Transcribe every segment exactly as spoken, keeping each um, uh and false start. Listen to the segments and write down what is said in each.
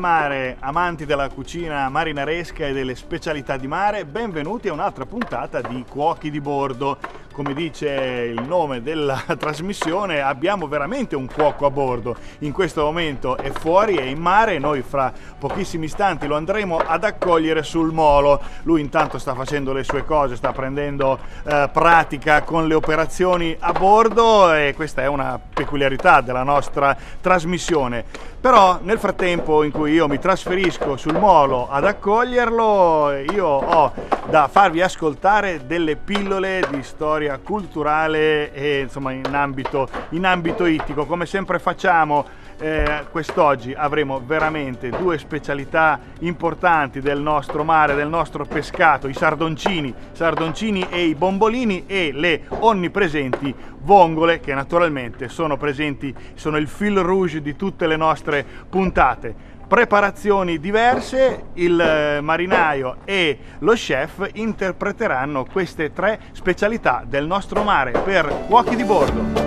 mare, amanti della cucina marinaresca e delle specialità di mare, benvenuti a un'altra puntata di Cuochi di Bordo. Come dice il nome della trasmissione, abbiamo veramente un cuoco a bordo. In questo momento è fuori, è in mare e noi fra pochissimi istanti lo andremo ad accogliere sul molo. Lui intanto sta facendo le sue cose, sta prendendo eh, pratica con le operazioni a bordo e questa è una peculiarità della nostra trasmissione. Però nel frattempo in cui io mi trasferisco sul molo ad accoglierlo, io ho da farvi ascoltare delle pillole di storia culturale e insomma in ambito, in ambito ittico. Come sempre facciamo, eh, quest'oggi avremo veramente due specialità importanti del nostro mare, del nostro pescato, i sardoncini, sardoncini e i bombolini, e le onnipresenti vongole, che naturalmente sono presenti, sono il fil rouge di tutte le nostre puntate. Preparazioni diverse, il marinaio e lo chef interpreteranno queste tre specialità del nostro mare per Cuochi di Bordo.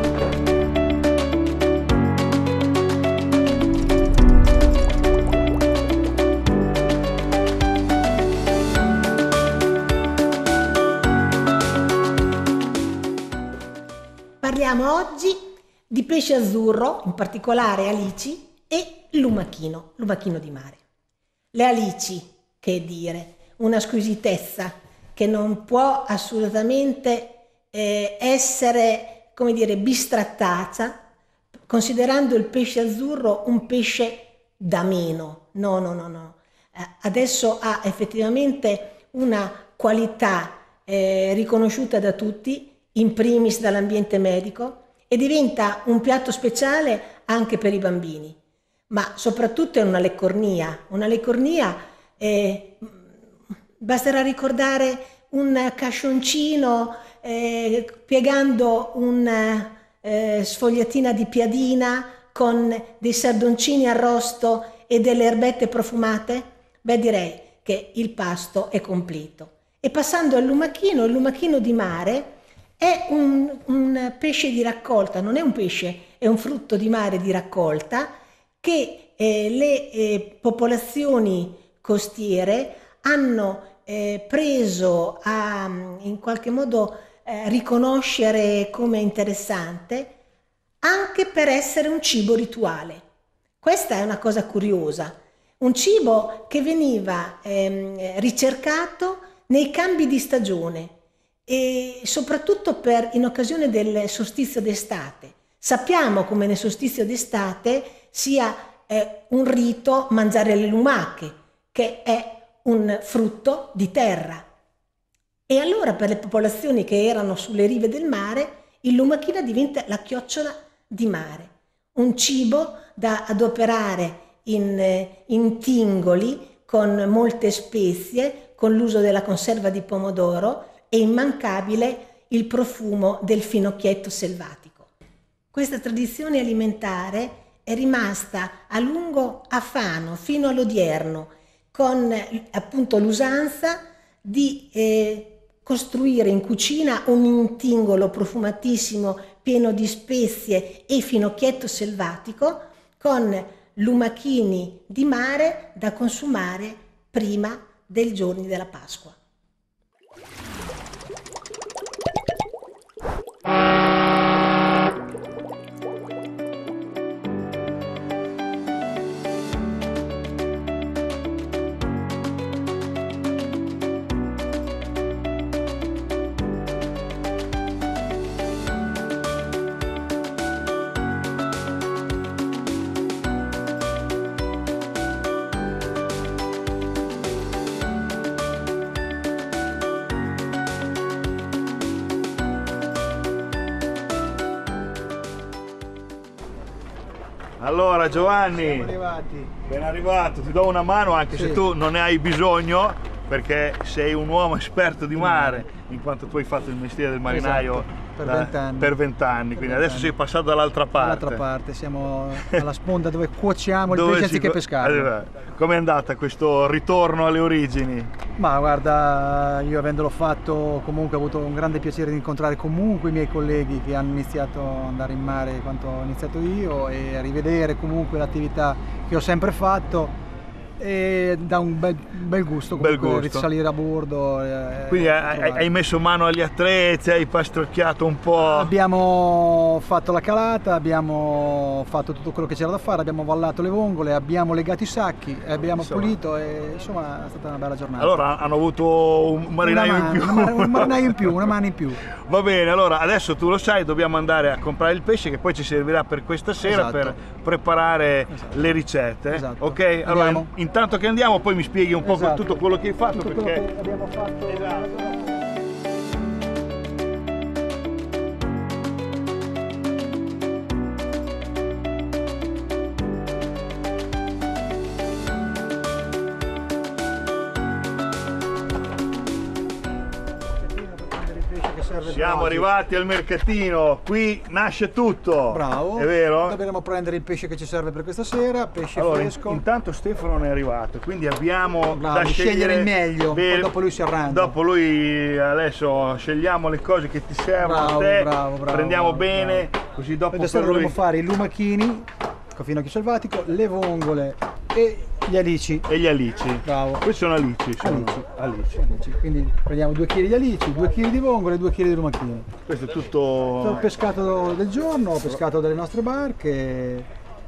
Parliamo oggi di pesce azzurro, in particolare alici, e lumachino, lumachino di mare. Le alici, che dire, una squisitezza che non può assolutamente eh, essere, come dire, bistrattata, considerando il pesce azzurro un pesce da meno. No, no, no, no. Eh, adesso ha effettivamente una qualità eh, riconosciuta da tutti, in primis dall'ambiente medico, e diventa un piatto speciale anche per i bambini. Ma soprattutto è una leccornia, una leccornia, eh, basterà ricordare un cascioncino eh, piegando una eh, sfogliatina di piadina con dei sardoncini arrosto e delle erbette profumate. Beh, direi che il pasto è completo. E passando al lumachino, il lumachino di mare è un, un pesce di raccolta, non è un pesce, è un frutto di mare di raccolta, che eh, le eh, popolazioni costiere hanno eh, preso a in qualche modo eh, riconoscere come interessante, anche per essere un cibo rituale. Questa è una cosa curiosa, un cibo che veniva ehm, ricercato nei cambi di stagione e soprattutto per, in occasione del solstizio d'estate. Sappiamo come nel solstizio d'estate sia eh, un rito mangiare le lumache, che è un frutto di terra. E allora per le popolazioni che erano sulle rive del mare, il lumachino diventa la chiocciola di mare, un cibo da adoperare in, eh, in tingoli con molte spezie, con l'uso della conserva di pomodoro e immancabile il profumo del finocchietto selvatico. Questa tradizione alimentare è rimasta a lungo a Fano fino all'odierno, con appunto l'usanza di eh, costruire in cucina un intingolo profumatissimo pieno di spezie e finocchietto selvatico con lumachini di mare da consumare prima dei giorni della Pasqua. Allora Giovanni, siamo arrivati. Ben arrivato, ti do una mano anche sì. Se tu non ne hai bisogno, perché sei un uomo esperto di mare, in quanto tu hai fatto il mestiere del marinaio esatto. per da, vent'anni. Per vent'anni, quindi adesso sei passato dall'altra parte. Dall'altra parte, siamo alla sponda dove cuociamo il dove pesce si... anziché pescarlo. Allora, com'è andata questo ritorno alle origini? Ma guarda, io avendolo fatto comunque ho avuto un grande piacere di incontrare comunque i miei colleghi che hanno iniziato ad andare in mare quanto ho iniziato io e a rivedere comunque l'attività che ho sempre fatto. e dà un bel, bel gusto Bel comunque gusto. risalire a bordo. E, Quindi e hai, trovare. hai messo mano agli attrezzi, hai pastrocchiato un po'. Abbiamo fatto la calata, abbiamo fatto tutto quello che c'era da fare, abbiamo vallato le vongole, abbiamo legato i sacchi, abbiamo Insomma. pulito e insomma è stata una bella giornata. Allora hanno avuto un marinaio una in più. mano, un marinaio in più, una mano in più. Va bene, allora adesso tu lo sai, dobbiamo andare a comprare il pesce che poi ci servirà per questa sera Esatto. per preparare Esatto. le ricette. Esatto. Ok? Allora Andiamo. in- intanto che andiamo poi mi spieghi un po' Esatto. tutto quello che hai fatto Tutto quello perché che abbiamo fatto. Esatto. Siamo arrivati al mercatino, qui nasce tutto. Bravo. È vero? Dobbiamo prendere il pesce che ci serve per questa sera, pesce Allora, fresco. intanto Stefano non è arrivato, quindi abbiamo Bravo, da di scegliere, scegliere il meglio, bene. poi dopo lui si arrangia. Dopo lui adesso scegliamo le cose che ti servono Bravo, a te, bravo, bravo, prendiamo bravo, bene, bravo. così dopo Adesso per lui... dovremo fare i lumachini, coffinocchio selvatico, le vongole e gli alici. E gli alici. Bravo. Questi sono alici. Sono Alici. alici. Alici. Quindi prendiamo due chili di alici, due chili di vongole e due chili di lumachini. Questo è Tutto tutto... il pescato del giorno, pescato dalle nostre barche.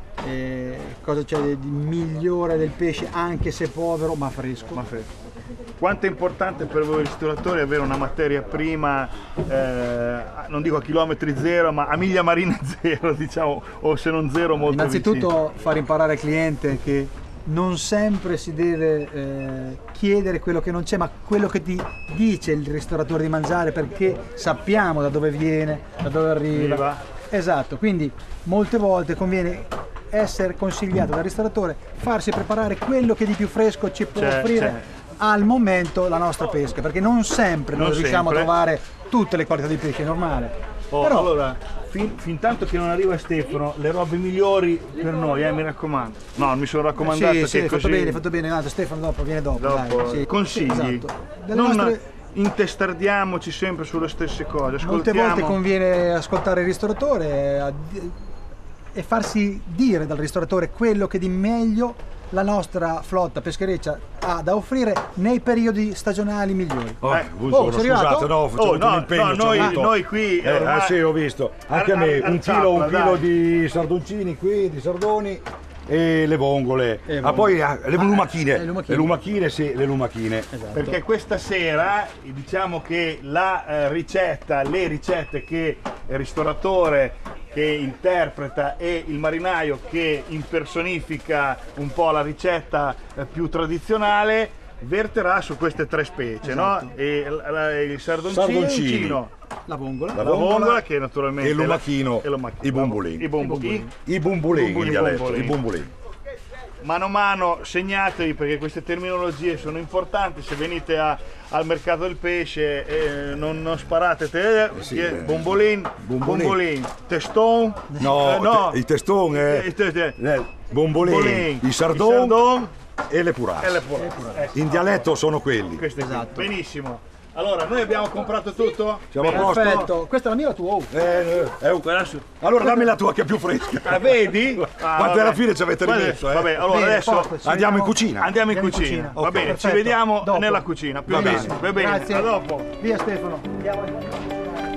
E cosa c'è di migliore del pesce, anche se povero, ma fresco? Ma fresco. Quanto è importante per voi ristoratori avere una materia prima, eh, non dico a chilometri zero, ma a miglia marina zero, diciamo, o se non zero molto Innanzitutto vicino. far imparare al cliente che non sempre si deve eh, chiedere quello che non c'è, ma quello che ti dice il ristoratore di mangiare, perché sappiamo da dove viene, da dove arriva. Arriva. Esatto, quindi molte volte conviene essere consigliato dal ristoratore, farsi preparare quello che di più fresco ci può C'è, offrire c'è. al momento la nostra pesca, perché non sempre Non noi riusciamo sempre. a trovare tutte le qualità di pesce, è normale. Oh, Però allora, fin, fin tanto che non arriva Stefano, le robe migliori per noi, eh, mi raccomando. No, mi sono raccomandato sì, che sì, hai così... fatto bene, hai fatto bene, Nato, Stefano dopo viene dopo, Dopo, dai, sì. consigli. Esatto. Delle Non nostre- intestardiamoci sempre sulle stesse cose. Molte Ascoltiamo. volte conviene ascoltare il ristoratore e, e farsi dire dal ristoratore quello che di meglio la nostra flotta peschereccia ha da offrire nei periodi stagionali migliori. Oh, Eh, buongiorno, oh, sei arrivato? scusate, no, faccio Oh, no, un impegno. no, c'ho noi- avuto- noi qui, Eh, ormai- ah, sì, ho visto. Anche a Ar- me, ar- un chilo, un arciapola, chilo dai. di sardoncini qui, di sardoni e le vongole. E ah, vongole. poi ah, le lumachine. le lumachine. Le lumachine, sì, le lumachine. Esatto. Perché questa sera diciamo che la eh, ricetta, le ricette che il ristoratore che interpreta e il marinaio che impersonifica un po' la ricetta eh, più tradizionale verterà su queste tre specie, Esatto. no? E la- la- il sardoncino, Sardoncini. La vongola. La la vongola vongola che naturalmente e l'omachino, e l'omachino. i bombolini. I bombolini. I bumbulini, Bumbuli, in dialetto, bombolini. i bumbulini. Mano a mano segnatevi perché queste terminologie sono importanti. Se venite a- al mercato del pesce eh, non, non sparate te, sì, eh, eh. bombolin, Bombolin. bombolin, teston, No, eh, no. te- i teston, eh, Eh, te- te- eh, bombolini, bombolin, i sardon, sardon e le purasse. e le purate. Ecco, In dialetto sono quelli. queste qui. Esatto. Benissimo. Allora, noi abbiamo comprato tutto? Siamo a Bene. posto? Perfetto, questa è la mia o la tua? Oh. Eh, eh, eh, Quella su- allora dammi la tua che è più fresca. Ah, vedi? Ah, Quante vabbè. alla fine ci avete Vabbè, rimesso, eh? Vabbè, allora Bene, adesso posto, ci andiamo in vediamo- cucina. andiamo in Andiamo in cucina. cucina. Va Ok, bene, ci perfetto. vediamo Dopo. nella cucina. Più Va o meno. bene. Va bene, Grazie. a dopo. Via Stefano. Andiamo, andiamo.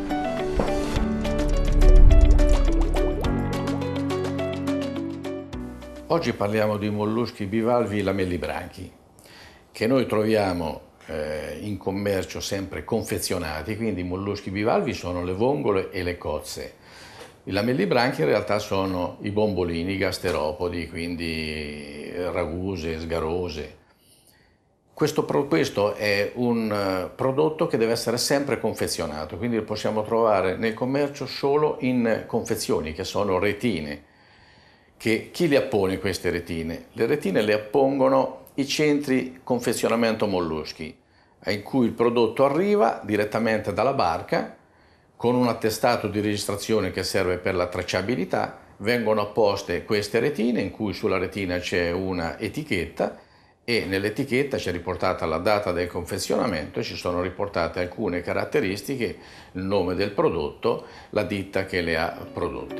Oggi parliamo di molluschi bivalvi lamellibranchi, che noi troviamo eh, in commercio sempre confezionati, quindi i molluschi bivalvi sono le vongole e le cozze. I lamellibranchi in realtà sono i bombolini, i gasteropodi, quindi raguse, sgarose. Questo, pro- questo è un eh, prodotto che deve essere sempre confezionato, quindi lo possiamo trovare nel commercio solo in confezioni, che sono retine. Che chi le appone queste retine? Le retine le appongono i centri confezionamento molluschi, in cui il prodotto arriva direttamente dalla barca con un attestato di registrazione che serve per la tracciabilità. Vengono apposte queste retine in cui sulla retina c'è una etichetta e nell'etichetta c'è riportata la data del confezionamento e ci sono riportate alcune caratteristiche, il nome del prodotto, la ditta che le ha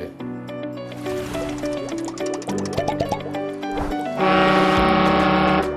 prodotte.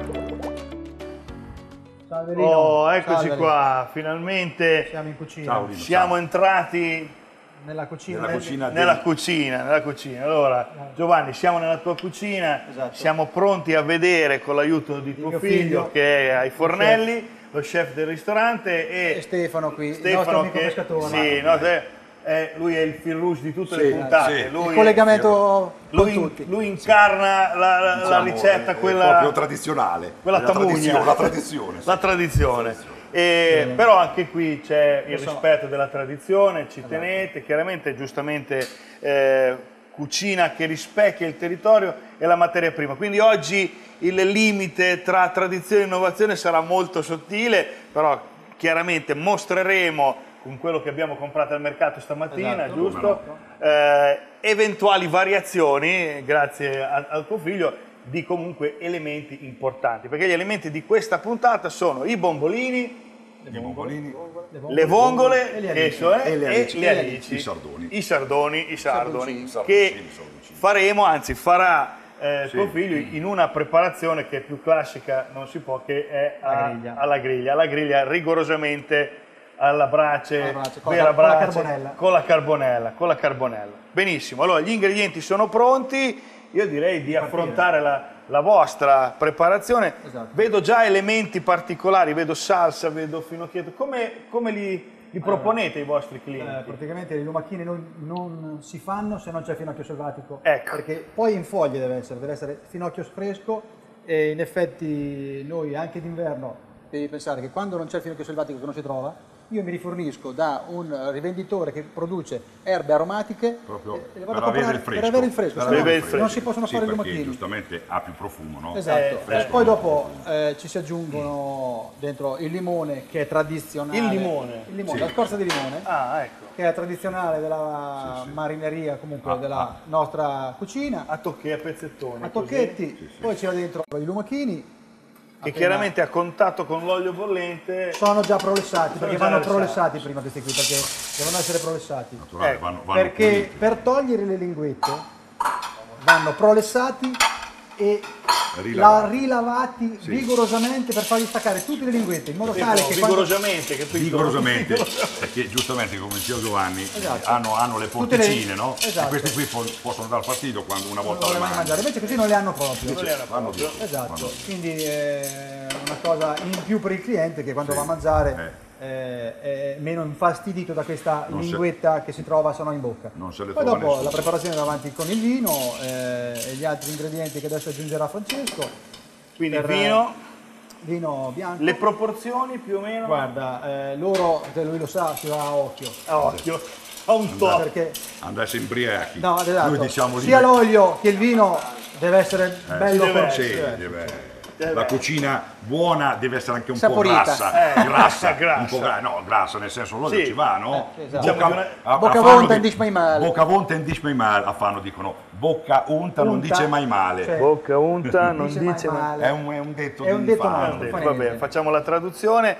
Averino. Oh, eccoci Salve. qua, finalmente Siamo in cucina. Ciao, Lino. siamo entrati Nella cucina. Nella del- cucina nella del- cucina, nella cucina. Allora, Giovanni, siamo nella tua cucina, Esatto. siamo pronti a vedere con l'aiuto di tuo mio figlio, figlio, che è ai fornelli, lo chef del ristorante e, E Stefano qui, il nostro Stefano amico che pescatore. sì, no, eh, è- lui è il fil rouge di tutte Sì, le puntate. sì. Il Lui, collegamento lui, con tutti. lui incarna la, la- la diciamo, ricetta, è- è quella proprio tradizionale. quella la tamugna. tradizione, la tradizione. sì. La tradizione. E, però anche qui c'è il Adesso- rispetto della tradizione, ci tenete, chiaramente giustamente eh, cucina che rispecchia il territorio e la materia prima. Quindi oggi il limite tra tradizione e innovazione sarà molto sottile, però chiaramente mostreremo con quello che abbiamo comprato al mercato stamattina, Esatto. giusto? Eh, eventuali variazioni, grazie a- al tuo figlio, di comunque elementi importanti, perché gli elementi di questa puntata sono i bombolini, I bombolini, le vongole e le che alici. so, eh, E le e alici. le alici, I sardoni. i sardoni, i sardoni, Sardoncini. che Sardoncini, sardoncini. faremo, anzi farà eh, Sì. tuo figlio in una preparazione che è più classica, non si può, che è La a- griglia. alla griglia, alla griglia rigorosamente alla brace, Alla brace, con la vera car- con la brace, carbonella. con la carbonella, con la carbonella. Benissimo, allora gli ingredienti sono pronti, io direi di affrontare la, la vostra preparazione. Esatto. Vedo già elementi particolari, vedo salsa, vedo finocchietto. Come, come li, li proponete ai vostri Eh, clienti? praticamente i lumachini non, non si fanno se non c'è finocchio selvatico. Ecco. Perché poi in foglie deve essere, deve essere finocchio fresco e in effetti noi anche d'inverno devi pensare che quando non c'è il finocchio selvatico che non si trova, io mi rifornisco da un rivenditore che produce erbe aromatiche proprio e le per vado a avere comprare il fresco. per avere il fresco, Per se no avere il fresco. non si possono Sì, fare i perché lumachini. giustamente ha più profumo, no? Esatto, Eh, e eh. poi dopo eh, ci si aggiungono dentro il limone che è tradizionale. Il limone? Il limone, Sì. la scorza di limone, Ah, ecco. che è tradizionale della Sì, sì. marineria, comunque Ah, della ah. nostra cucina. A tocchi, a pezzettoni. A così, tocchetti, poi ci va dentro i lumachini. Che appena- chiaramente a contatto con l'olio bollente. sono già prolessati, perché già vanno prolessati. prolessati prima questi qui, perché devono essere prolessati. Naturale, Ecco, vanno, vanno Perché puliti. per togliere le linguette vanno prolessati e Rilavati. la rilavati Sì. vigorosamente per fargli staccare tutte le linguette in modo tale Dico, che quando- vigorosamente, capito? Vigorosamente, perché giustamente come diceva Giovanni Esatto. hanno, hanno le Tutte le- porticine, no? esatto. E questi qui po- possono dar fastidio quando una non volta le volevano mangiano. mangiare, invece così non le hanno proprio. Non le hanno Vanno proprio. via. Esatto, Vanno- quindi è una cosa in più per il cliente che quando Sì. va a mangiare eh, è meno infastidito da questa Non se- linguetta che si trova se no in bocca. Non se le Poi trova dopo nessuno. la preparazione va avanti con il vino eh, e gli altri ingredienti che adesso aggiungerà Francesco. Quindi Per- vino, Vino bianco. le proporzioni più o meno. Guarda, eh, loro, te- lui lo sa, si va a occhio. A occhio, a un po'. Perché Andare embriachi. no, esatto, Noi diciamo lì- sia l'olio che il vino deve essere bello deve forte. Sì, essere. deve- la cucina buona deve essere anche un Saporita. po' grassa, Eh, grassa, grassa. un po' gra- no, grassa nel senso l'olio Sì. ci va, no? Eh, esatto. Diciamo di una- a- a Bocca fanno vonta di- non dice mai male. Bocca vonta non dice mai male, a fanno dicono bocca unta non Unta, dice mai male. cioè, Bocca unta, non dice dice mai mai. male. È un, è un detto È un di detto fama. nostro. Eh, fa Va niente. bene, facciamo la traduzione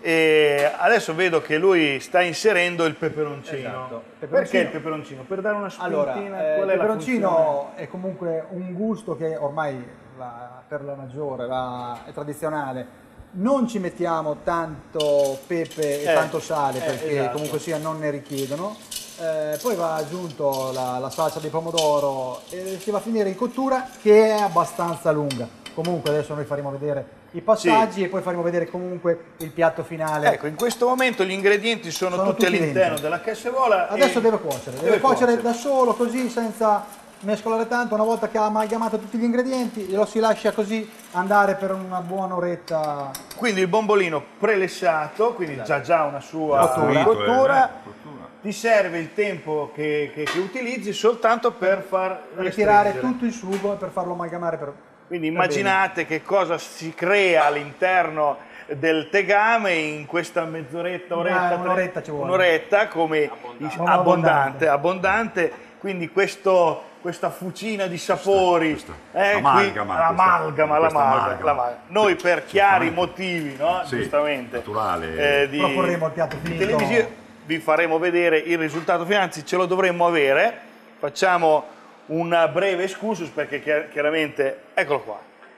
e adesso vedo che lui sta inserendo il peperoncino. Esatto. Perché Peperoncino. il peperoncino? Per dare una spintina, Allora, eh, qual il è la funzione? peperoncino è comunque un gusto che ormai la- per la maggiore la- è tradizionale. Non ci mettiamo tanto pepe e Eh, tanto sale eh, perché esatto. comunque sia non ne richiedono. Eh, poi va aggiunto la, la salsa di pomodoro e si va a finire in cottura che è abbastanza lunga. Comunque adesso noi faremo vedere i passaggi Sì. e poi faremo vedere comunque il piatto finale. Ecco, in questo momento gli ingredienti sono, Sono tutti tutti all'interno dentro. della casseruola. Adesso e- deve cuocere, deve, cuocere da solo così senza mescolare tanto. Una volta che ha amalgamato tutti gli ingredienti lo si lascia così andare per una buona oretta. Quindi il bombolino prelessato, quindi già già una sua Cottura. cottura, Cottura, eh, cottura. ti serve il tempo che, che- che utilizzi soltanto per far Ritirare restringere. tutto il sugo e per farlo amalgamare per... Quindi per immaginate che cosa si crea all'interno del tegame in questa mezz'oretta, oretta, Ah, un'oretta ci vuole. un'oretta come Abbondante. abbondante, abbondante, quindi questo, questa fucina di sapori, Questa- eh, amalgama, qui- questa- l'amalgama, questa l'amalgama, amalgama. l'amalgama. Noi per chiari Giustamente. motivi, no? Sì, giustamente, naturale. eh, di, Proporremo il piatto di finito. televisione, vi faremo vedere il risultato finale, anzi ce lo dovremmo avere, facciamo un breve excursus perché chiar- chiaramente, eccolo qua.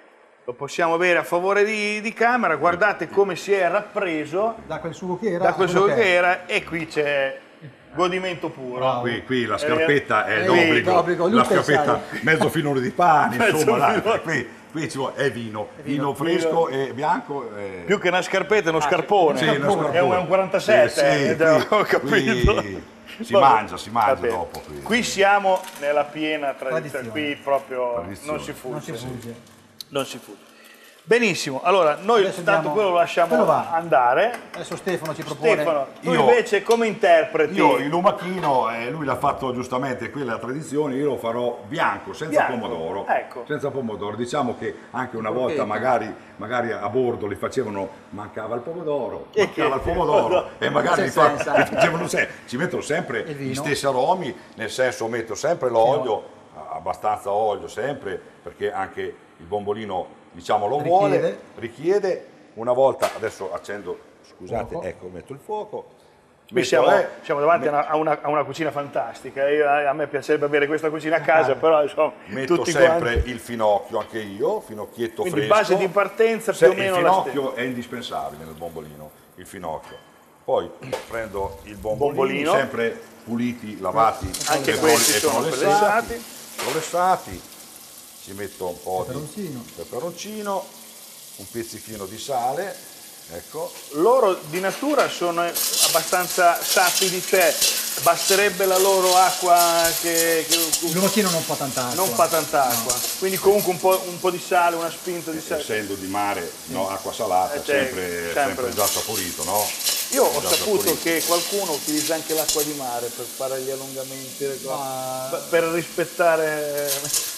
lo possiamo bere a favore di, di camera, guardate come si è rappreso Da quel sugo che era. da quel sugo quello che era, e qui c'è godimento puro. Qui, qui la scarpetta è Eh, d'obbligo, d'obbligo, lui la pensa- scarpetta mezzo filone di pane, Mezzo insomma, dai, filone. qui, qui ci vuole, è vino, vino fresco e bianco. E... Più che una scarpetta è uno scarpone, Sì, uno scarpone. è un, è un quarantasette, Sì, sì, eh, qui- ho capito. qui si Vabbè, mangia, si mangia va bene. dopo, qui. Qui siamo nella piena tradizione, Tradizione. qui proprio Tradizione. non si fugge. Non si fugge. Non si fugge. Benissimo, allora noi Adesso tanto andiamo- quello lo lasciamo quello va. andare. Adesso Stefano ci propone. Stefano, tu Io- invece come interpreti? Io il lumachino, eh, lui l'ha fatto giustamente, quella è la tradizione, io lo farò bianco, senza Bianco, pomodoro. ecco. Senza pomodoro. Diciamo che anche una volta magari, magari a bordo li facevano, mancava il pomodoro, E mancava che- il pomodoro e magari li, fa- senza. li facevano se- ci mettono sempre Il vino. gli stessi aromi, nel senso metto sempre l'olio, abbastanza olio sempre, perché anche il bombolino diciamo lo Richiede. vuole, richiede. Una volta, adesso accendo, scusate, Fuoco. ecco, metto il fuoco. Qui Metto, siamo, eh, siamo davanti a una, a una- a una cucina fantastica. Io- a me piacerebbe avere questa cucina a casa, però insomma, Metto tutti sempre quanti. il finocchio anche io, finocchietto Quindi fresco. base di partenza Se- più o meno il la finocchio è indispensabile nel bombolino, il finocchio. Poi prendo il bombolino, Bombolino. sempre puliti, lavati, Anche e questi pro- e sono prolessati. Prolessati. Ci metto un po' Peperoncino. di peperoncino, un pizzichino di sale, ecco. Loro di natura sono abbastanza sapidi, cioè basterebbe la loro acqua che, che- Il lumachino non fa tanta acqua. non fa tanta acqua, quindi comunque un po', un po' di sale, una spinta di sale. Essendo di mare, no, acqua salata, Eh, cioè, sempre, sempre. sempre già saporito, no? Io ho Già saputo saporito. che qualcuno utilizza anche l'acqua di mare per fare gli allungamenti, le cose, Ma- per- per rispettare.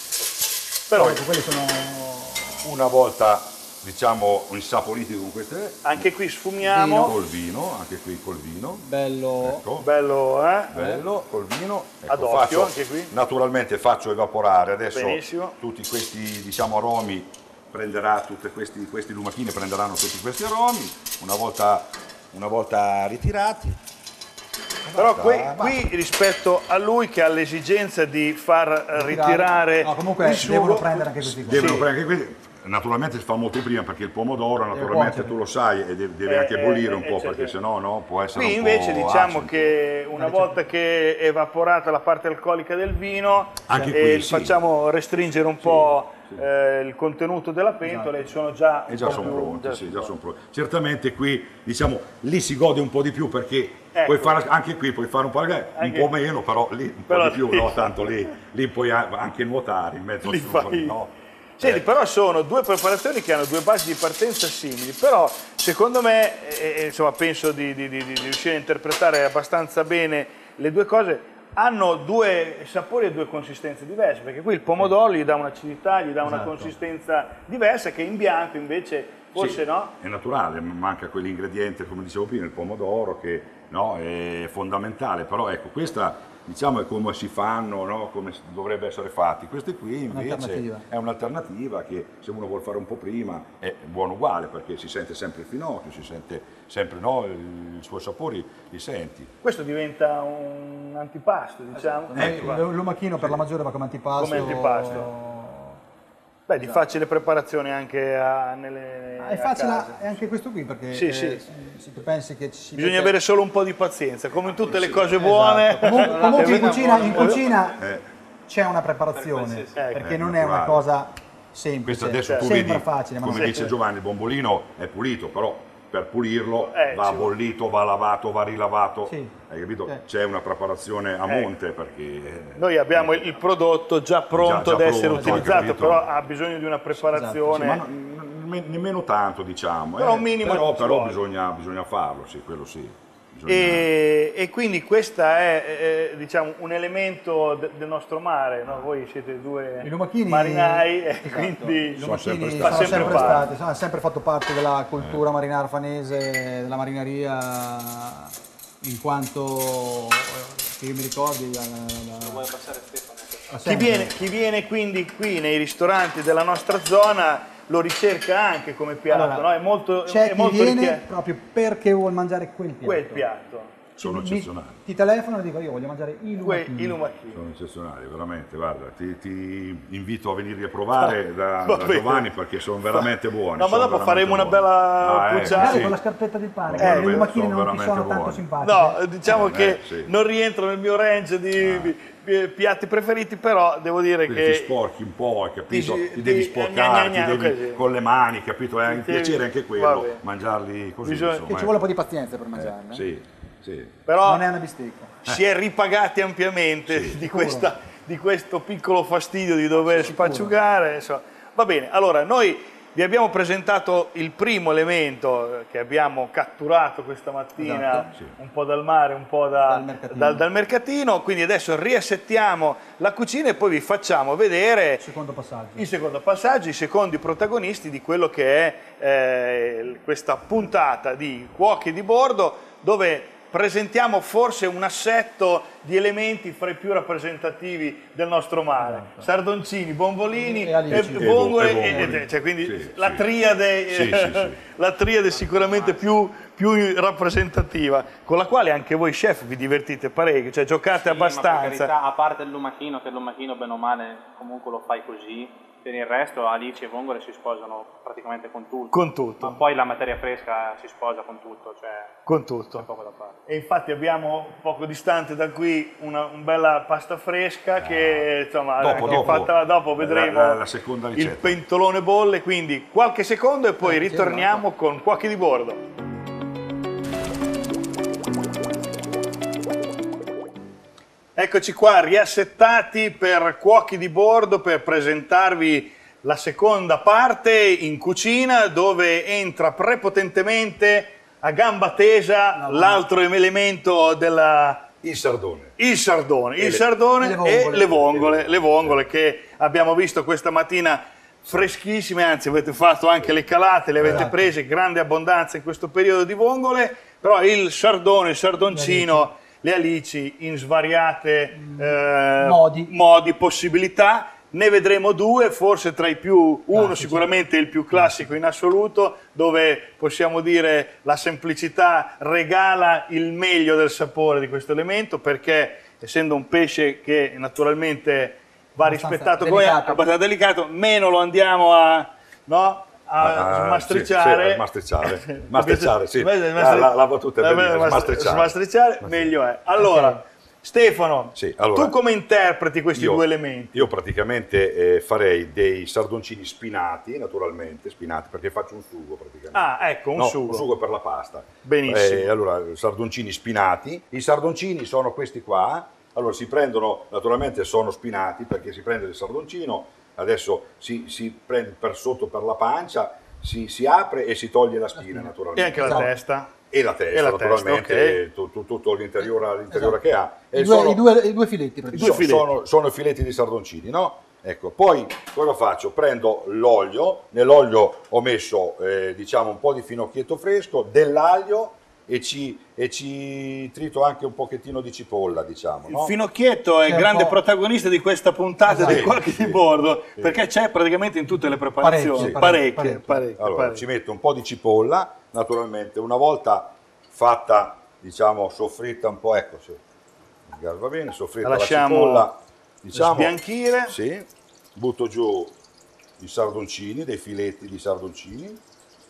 Però Poi, ecco, quelli sono. Una volta, diciamo, insaporiti con queste, anche qui sfumiamo, col vino, anche qui col vino, Bello. ecco, bello, eh? bello, col vino. Ecco, Ad occhio, faccio- anche qui. Naturalmente faccio evaporare, adesso Benissimo. tutti questi, diciamo, aromi, prenderà tutti questi, questi lumachini prenderanno tutti questi aromi, una volta, una volta ritirati. Però Basta, qui, basta. qui rispetto a lui che ha l'esigenza di far eh, ritirare No, comunque il sugo, devono prendere anche questi qua. Devono Sì. prendere anche quelli. Naturalmente si fa molto prima perché il pomodoro naturalmente cuocere. tu lo sai e deve, deve Eh, anche eh, bollire eh, un po' certo. perché sennò no, può essere Qui un po' invece diciamo acido. che una volta che è evaporata la parte alcolica del vino, Anche eh, qui, sì. facciamo restringere un po' eh, il contenuto della pentola e sono già, E un già po' sono più- pronti, già sì, sono già pronti. sono pronti. Certamente qui, diciamo, lì si gode un po' di più perché Ecco. puoi fare, anche qui puoi fare un po', un Anche- po' meno, però lì un Però po' di più, lì- no? Tanto lì, lì puoi a- anche nuotare in mezzo Li al sugo, fai- no? Senti, Eh, però sono due preparazioni che hanno due basi di partenza simili, però secondo me, eh, eh, insomma, penso di, di- di- di riuscire a interpretare abbastanza bene le due cose, hanno due sapori e due consistenze diverse, perché qui il pomodoro gli dà un'acidità, gli dà una Esatto. consistenza diversa, che in bianco invece forse sì, no? è naturale, manca quell'ingrediente, come dicevo prima, il pomodoro che no, è fondamentale, però ecco, questa diciamo è come si fanno, no? Come dovrebbe essere fatti. Questi qui invece Un'alternativa. è un'alternativa che se uno vuole fare un po' prima è buono uguale perché si sente sempre il finocchio, si sente sempre no, il- i suoi sapori, li senti. Questo diventa un antipasto, diciamo. Noi- Il lumachino per la maggiore va come antipasto. Come antipasto. Beh, di facile preparazione anche a, nelle, Ah, è a facile casa. è anche questo qui perché Sì, eh, sì. se tu pensi che ci si Bisogna mette- avere solo un po' di pazienza, come in tutte le cose buone. Esatto. Comun- comunque in cucina, in Eh, cucina Eh, c'è una preparazione perché Eh, non è una naturale. cosa semplice. questo adesso tu Sembra vedi, facile, ma come non è. dice Giovanni, il bombolino è pulito, però per pulirlo Eh, va ci vuole. bollito, va lavato, va rilavato, Sì. hai capito? Eh. C'è una preparazione a monte perché... eh, Noi abbiamo il il prodotto già pronto già ad essere pronto, hai utilizzato, capito? però ha bisogno di una preparazione. Sì, ma non- ne- nemmeno tanto diciamo, Però eh, un minimo però, ci però vuole. bisogna, bisogna farlo, sì, quello sì. Bisogna- E, e quindi questo è eh, diciamo, un elemento de- del nostro mare, no? Voi siete due I lumachini marinai e esatto, quindi i Sono sempre lumachini stati. sono Fa sempre sempre parte. stati, sono sempre fatto parte della cultura marinara fanese, della marineria, in quanto eh, che io mi ricordi la, la, la- chi viene, chi viene quindi qui nei ristoranti della nostra zona lo ricerca anche come piatto, Allora, no? È molto, c'è è chi molto viene richiesto proprio perché vuol mangiare quel piatto. quel piatto. sono Mi- eccezionali. Ti telefono e dico io voglio mangiare i Que- lumachini. I lumachini. Sono eccezionali, veramente, guarda, ti, ti invito a venirli a provare da, Va da bene. Giovanni perché sono veramente buoni. No, ma sono dopo veramente faremo una buoni. bella Ah, ecco, cucciara. Magari sì. con la scarpetta di pane, Eh, che le beh, lumachini sono non ti sono veramente tanto buoni. simpatiche. No, diciamo Eh, che sì. non rientro nel mio range di pi- pi- piatti preferiti, però devo dire Quindi che ti sporchi un po', hai capito? Ti- Ti, devi ti- sporcare, gna, gna, ti devi così. con le mani, capito? È un Ti devi- piacere anche va quello, bene. mangiarli così. Bisogna- insomma, Che ci ecco. vuole un po' di pazienza per mangiarne. eh. Sì, sì. però Non è una bistecca. si è ripagati ampiamente Sì, di, questa- di questo piccolo fastidio di dover spacciugare. Insomma. Va bene, allora noi vi abbiamo presentato il primo elemento che abbiamo catturato questa mattina, Esatto, sì. un po' dal mare, un po' da- Dal mercatino. dal, dal mercatino, quindi adesso riassettiamo la cucina e poi vi facciamo vedere Secondo passaggio. il secondo passaggio, i secondi protagonisti di quello che è eh, questa puntata di Cuochi di Bordo, dove presentiamo forse un assetto di elementi fra i più rappresentativi del nostro mare. Sardoncini, bombolini E alici. e vongole, E vo- e e- vongole. e- cioè, quindi Sì, la sì. triade, Sì, sì, sì. la triade sicuramente più, più rappresentativa, con la quale anche voi chef vi divertite parecchio, cioè giocate Sì, ma per abbastanza. carità, a parte il lumachino, che il lumachino bene o male comunque lo fai così, per il resto alici e vongole si sposano praticamente con tutto. Con tutto. Ma poi la materia fresca si sposa con tutto, cioè Con tutto. c'è poco da fare. E infatti abbiamo poco distante da qui una, un bella pasta fresca che insomma Dopo, che dopo. fatta dopo La- vedremo la- la seconda il ricetta. pentolone bolle, quindi qualche secondo e poi Eh, sì, ritorniamo con Cuochi di Bordo. Eccoci qua riassettati per Cuochi di Bordo per presentarvi la seconda parte in cucina dove entra prepotentemente a gamba tesa l'altro elemento della Il sardone. il sardone, il le- sardone e le e vongole. le vongole, le vongole che abbiamo visto questa mattina freschissime, anzi avete fatto anche le calate, le avete Esatto. prese, grande abbondanza in questo periodo di vongole, però il sardone, il sardoncino, le alici in svariate eh, Modi. modi, possibilità. Ne vedremo due, forse tra i più, uno Classici. sicuramente il più classico in assoluto, dove possiamo dire la semplicità regala il meglio del sapore di questo elemento, perché essendo un pesce che naturalmente va Abbastanza rispettato come delicato. abbastanza delicato, meno lo andiamo a, no? a Ah, smastricciare. sì, sì, mastricciare. Mastricciare, sì. Mastri- La- la- la battuta è Eh, bellissima, mastri- smastricciare. smastricciare, meglio è. Allora, Ok. Stefano, Sì, allora, tu come interpreti questi Io- due elementi? Io praticamente eh, farei dei sardoncini spinati, naturalmente, spinati, perché faccio un sugo praticamente. Ah, ecco, un No, sugo. un sugo per la pasta. Benissimo. Eh, allora, sardoncini spinati. I sardoncini sono questi qua. Allora, si prendono, naturalmente sono spinati perché si prende il sardoncino, adesso si, si prende per sotto per la pancia, si, si apre e si toglie la spina, E naturalmente. anche la Esatto. testa. E la testa, E la testa, naturalmente, ok. tu- tu- tutto l'interiore, l'interiore Esatto. che ha. E I due, sono- i due- i due filetti praticamente. Due So- filetti. Sono, sono filetti di sardoncini, no? Ecco, poi cosa faccio? Prendo l'olio, nell'olio ho messo eh, diciamo un po' di finocchietto fresco, dell'aglio e ci, e ci trito anche un pochettino di cipolla, diciamo. Il No? finocchietto è il C'è un grande po'. protagonista di questa puntata Esatto. di Cuochi Sì, di Bordo, sì. perché c'è praticamente in tutte le preparazioni, Parecchio, parecchie, parecchio, parecchie, Allora, parecchie. ci metto un po' di cipolla, naturalmente, una volta fatta, diciamo, soffritta un po', ecco, sì, va bene, soffritta La la, lasciamo cipolla, diciamo, sbianchire. sì, butto giù i sardoncini, dei filetti di sardoncini.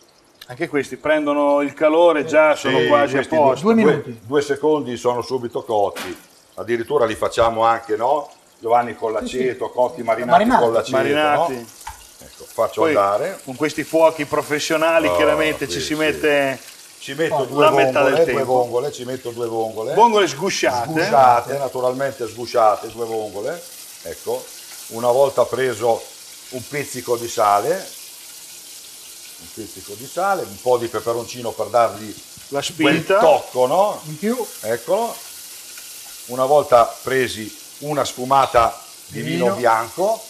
Anche questi prendono il calore, già sono Sì, quasi a questi posto. Due minuti. Due secondi sono subito cotti, addirittura li facciamo anche, no? Giovanni con l'aceto, cotti marinati, Marinati. con l'aceto, Marinati. no? Ecco, faccio Poi, andare. con questi fuochi professionali Oh, chiaramente sì, ci si sì. mette Ci metto Oh, due la metà del vongole, due tempo. vongole, ci metto due vongole. vongole sgusciate. Sgusciate, naturalmente sgusciate, due vongole. Ecco, una volta preso un pizzico di sale, un pizzico di sale, un po' di peperoncino per dargli La quel spinta. tocco, no? In più, Eccolo. Una volta presi una sfumata di Di vino vino. bianco,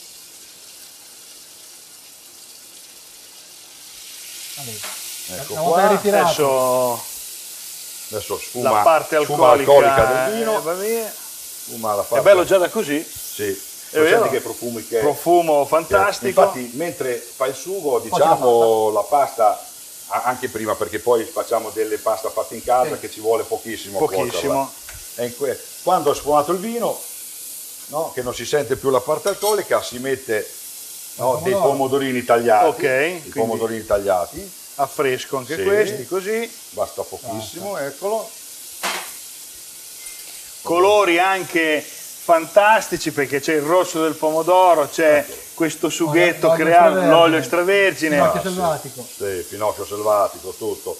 vabbè, ecco una volta qua. ritirato, Adesso Adesso sfuma, la parte sfuma alcolica, alcolica del eh, vino. va via. Sfuma la È parte- bello già da così, Sì. È vero. Senti che profumi che profumo fantastico. Infatti, mentre fa il sugo, diciamo, la pasta anche prima, perché poi facciamo delle pasta fatte in casa sì. che ci vuole pochissimo. Pochissimo. E quando ho sfumato il vino, no, che non si sente più la parte alcolica, si mette no, dei pomodorini tagliati. Ok. I pomodorini tagliati. A fresco anche sì. questi, così. Basta pochissimo, basta. Eccolo. Colori anche fantastici, perché c'è il rosso del pomodoro, c'è okay. questo sughetto creato, l'olio extravergine. Finocchio selvatico. Sì, finocchio selvatico, tutto.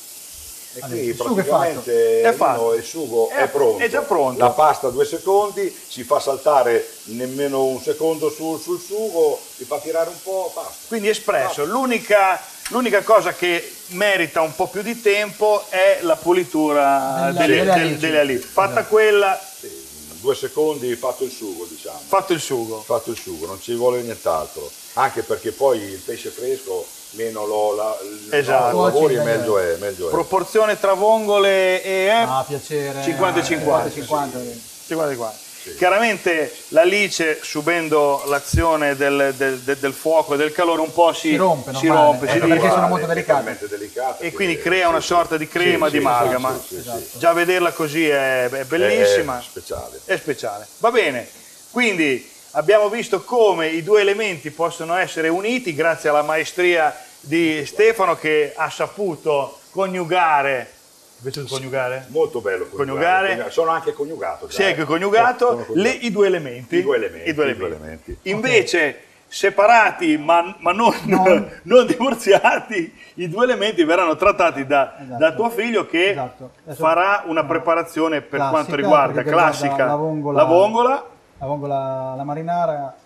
E allora, qui il praticamente è fatto. il sugo è, è pronto. È già pronto. La pasta due secondi, si fa saltare nemmeno un secondo sul, sul sugo, si fa tirare un po', basta. Quindi espresso. L'unica, l'unica cosa che merita un po' più di tempo è la pulitura delle, delle, delle alici. Delle alici. Fatta esatto. quella... Sì, due secondi fatto il sugo, diciamo. Fatto il sugo. Fatto il sugo, non ci vuole nient'altro. Anche perché poi il pesce fresco meno lo, la, esatto. lo lavori e meglio è, meglio è. Proporzione tra vongole e ah, piacere. cinquanta e cinquanta. cinquanta. cinquanta e cinquanta. Sì. Chiaramente l'alice, subendo l'azione del, del, del, del fuoco e del calore, un po' si, si rompe, si rompe si perché sono molto delicate. E quindi crea una sorta di crema, sì, di sì, amalgama. Sì, sì, esatto. sì. Già vederla così è, è bellissima. È speciale. È speciale. Va bene. Quindi abbiamo visto come i due elementi possono essere uniti grazie alla maestria di Stefano, che ha saputo coniugare. Invece di coniugare? Molto bello coniugare. coniugare. Sono anche coniugato. Si è anche coniugato le, i due elementi. I due elementi. I due i elementi. due elementi. Invece, okay. separati ma, ma non, non. non divorziati, i due elementi verranno trattati da, esatto. da tuo figlio, che esatto. farà una preparazione per classica, quanto riguarda classica la vongola, la vongola, la, vongola, la marinara,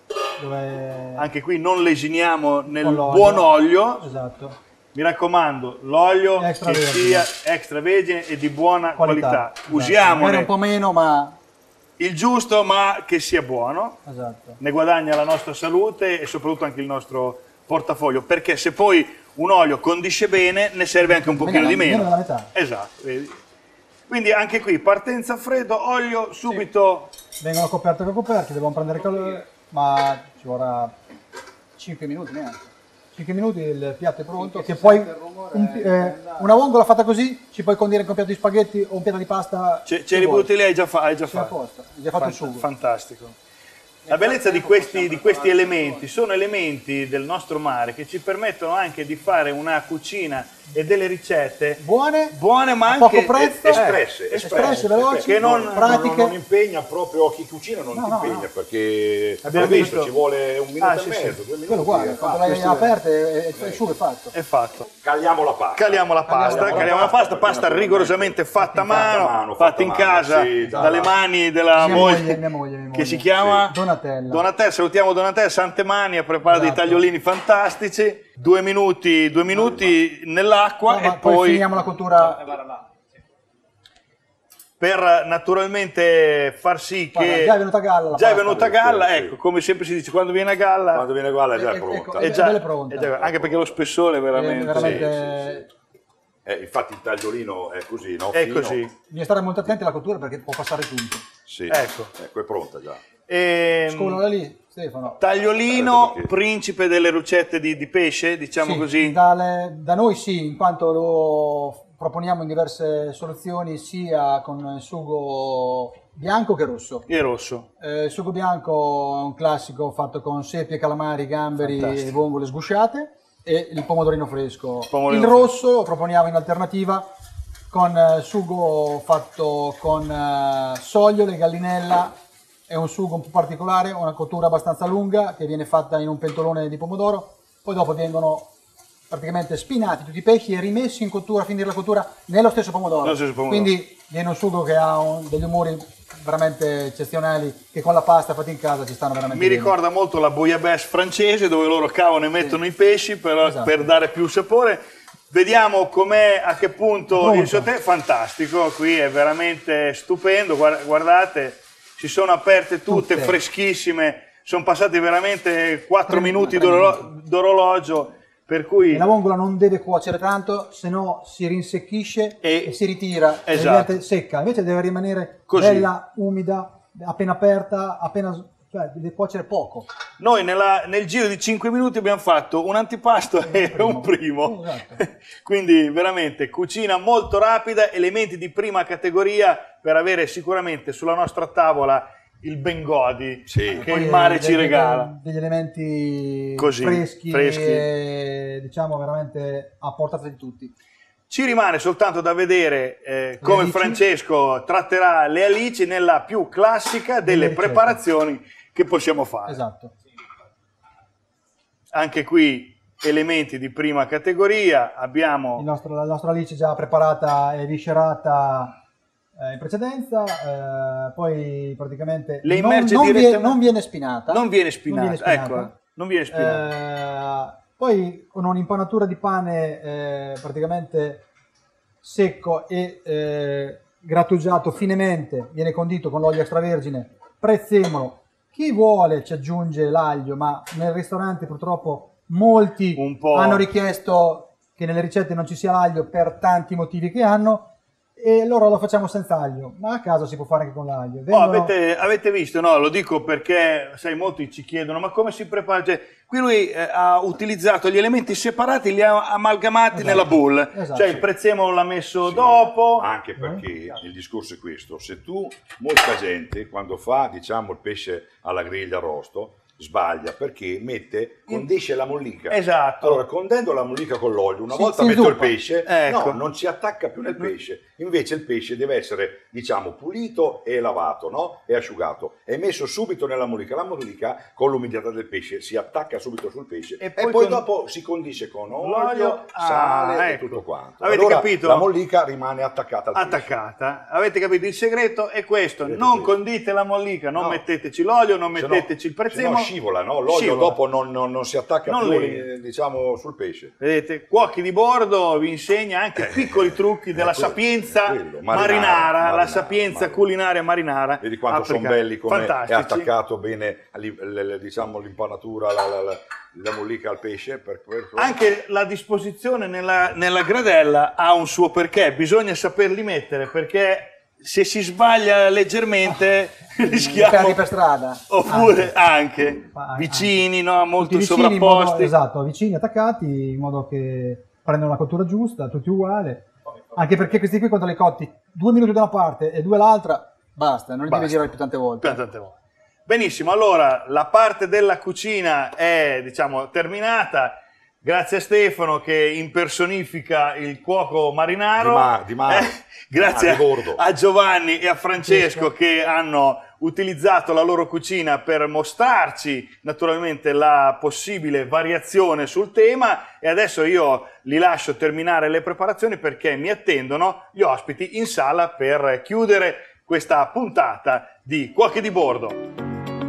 dove anche qui non lesiniamo nel buon olio. Esatto. Mi raccomando, l'olio che sia extravergine e di buona qualità. qualità. Esatto. Usiamone un po' meno, ma il giusto, ma che sia buono. Esatto. Ne guadagna la nostra salute e soprattutto anche il nostro portafoglio, perché se poi un olio condisce bene, ne serve anche un pochino meno, di meno. meno della metà. Esatto. Vedi? Quindi anche qui partenza a freddo, olio subito. Sì. Vengono coperte con coperti, devono prendere calore, ma ci vorrà cinque minuti neanche. cinque minuti il piatto è pronto, che poi un, eh, una vongola fatta così ci puoi condire con un piatto di spaghetti o un piatto di pasta. Ce li butti lì, hai già, fa, hai già fatto. Apposta, hai già fatto Fant- il sugo. Fantastico. La bellezza di questi, di questi elementi sono elementi del nostro mare che ci permettono anche di fare una cucina e delle ricette buone, buone ma a anche poco prezzo, espresse, eh, espresse, veloci, che non, pratiche. Non, non impegna proprio chi cucina, non no, ti no, impegna no. abbiamo perché abbiamo visto visto ci vuole un minuto ah, e sì, mezzo, sì. due minuti. Quello guarda, quando l'hai aperta e il sugo è fatto. È fatto. Caliamo la pasta. Caliamo la pasta, Caliamo caliamo la pasta, pasta rigorosamente fatta a mano, mano, fatta in fatta casa, sì, dalle mani della mia moglie, moglie, mia moglie, mia moglie. che si chiama Sì. Donatella. Donatella, salutiamo Donatella, Sante Mani, ha preparato Esatto. dei tagliolini fantastici, due minuti, due minuti nell'acqua No, e poi, poi finiamo la cottura. per naturalmente far sì Guarda, che già è venuta a galla la già è pasta. venuta a galla, Sì, sì. ecco, come sempre si dice, quando viene a galla Quando viene qua è già Eh, pronta. ecco, è è già, bella pronta. è già- anche perché lo spessore è veramente, È veramente... Sì, Eh, infatti il tagliolino è così, no? è Fino. così. Bisogna stare molto attenti alla cottura perché può passare tutto. Sì. Ecco. Ecco, è pronta già. Ehm, Scolala lì, Stefano. Tagliolino, Perché- principe delle ricette di, di pesce, diciamo Sì, così. dalle- da noi sì, in quanto lo proponiamo in diverse soluzioni, sia con il sugo bianco che rosso. Il rosso. Eh, il sugo bianco è un classico fatto con seppie, calamari, gamberi Fantastico. e vongole sgusciate, e il pomodorino fresco. Pomodorino il rosso lo proponiamo in alternativa con eh, sugo fatto con eh, sogliole, gallinella. È un sugo un po' particolare, una cottura abbastanza lunga che viene fatta in un pentolone di pomodoro, poi dopo vengono praticamente spinati tutti i pesci e rimessi in cottura, a finire la cottura nello stesso pomodoro. Nello stesso pomodoro. Quindi viene un sugo che ha un- degli umori veramente eccezionali che con la pasta fatta in casa ci stanno veramente Mi bene. ricorda molto la bouillabaisse francese, dove loro cavano e mettono i pesci per, Esatto. per dare più sapore. Vediamo com'è, a che punto Pronto. il sauté. Fantastico, qui è veramente stupendo. Guar- Guardate, si sono aperte tutte, Tutte. freschissime. Sono passati veramente quattro Tre- minuti tre d'orolo- d'orologio, per cui E la vongola non deve cuocere tanto, se no si rinsecchisce E- e, si ritira, Esatto. e diventa secca. Invece deve rimanere Così. bella, umida, appena aperta, appena cioè deve cuocere poco. Noi nella, nel giro di cinque minuti abbiamo fatto un antipasto e un primo. Esatto. Quindi veramente cucina molto rapida, elementi di prima categoria per avere sicuramente sulla nostra tavola il bengodi Sì. che Poi, il mare eh, ci degli- regala. Degli elementi Così, freschi, freschi. e diciamo veramente a portata di tutti. Ci rimane soltanto da vedere eh, come alici. Francesco tratterà le alici nella più classica delle ricette. preparazioni che possiamo fare. Esatto. Anche qui elementi di prima categoria, Il abbiamo nostro- la nostra alice già preparata e viscerata eh, in precedenza, eh, poi praticamente Le non, immerge non vie- direttamente- non viene spinata. non viene spinata, Non viene spinata. ecco, non viene spinata. Eh, poi con un'impanatura di pane eh, praticamente secco e eh, grattugiato finemente, viene condito con l'olio extravergine, prezzemolo. Chi vuole ci aggiunge l'aglio, ma nel ristorante purtroppo molti Un po'. hanno richiesto che nelle ricette non ci sia l'aglio per tanti motivi che hanno, e allora lo facciamo senza aglio, ma a casa si può fare anche con l'aglio. Oh, Vengono- avete, avete visto, no? Lo dico perché, sai, molti ci chiedono, ma come si prepara? Cioè, qui lui eh, ha utilizzato gli elementi separati, li ha amalgamati Esatto. nella bowl. Esatto. Cioè, il prezzemolo l'ha messo Sì, dopo. Anche perché il discorso è questo: se tu, molta gente quando fa, diciamo, il pesce alla griglia arrosto, sbaglia perché mette, condisce la mollica. Esatto. Allora, condendo la mollica con l'olio, una Si- volta si metto il inzuppa. pesce, Ecco. no, non si attacca più nel pesce. Invece il pesce deve essere, diciamo, pulito e lavato, no? E asciugato. È messo subito nella mollica. La mollica, con l'umidità del pesce, si attacca subito sul pesce E e poi poi, con- dopo si condisce con L'olio, olio, ah, sale ecco. e tutto quanto. Avete Allora, capito? La mollica rimane attaccata al pesce. Attaccata. Avete capito? Il segreto è questo: Segreto non questo. condite la mollica, non No. metteteci l'olio, non Se no- metteteci il se no prezzemolo. scivola, no? L'olio Scivola. dopo non, non- non si attacca Non più, lì. eh, diciamo, sul pesce. Vedete, Cuochi di Bordo vi insegna anche piccoli trucchi della eh, quello, sapienza è quello. marinara, Marinara, la marinara, sapienza marinara. culinaria marinara. Vedi quanto sono applicata. belli, come è Fantastici. attaccato bene li- le- le- diciamo, l'impanatura, la, la- la- la mollica al pesce. Per, per- Anche la disposizione nella, nella gradella ha un suo perché, bisogna saperli mettere, perché se si sbaglia leggermente perdi rischiamo, per strada. oppure anche, Ma anche. vicini, no, molto Tutti vicini, in modo- sovrapposti. esatto, vicini attaccati in modo che prendano la cottura giusta, tutti uguali. Anche perché questi qui quando li cotti due minuti da una parte e due l'altra, basta, non li Basta. devi girare più tante volte. Per tante volte. Benissimo, allora la parte della cucina è, diciamo, terminata. Grazie a Stefano che impersonifica il cuoco marinaro. Di ma- di mare. Eh, grazie Ah, di bordo. a Giovanni e a Francesco che hanno utilizzato la loro cucina per mostrarci naturalmente la possibile variazione sul tema, e adesso io li lascio terminare le preparazioni perché mi attendono gli ospiti in sala per chiudere questa puntata di Cuochi di Bordo.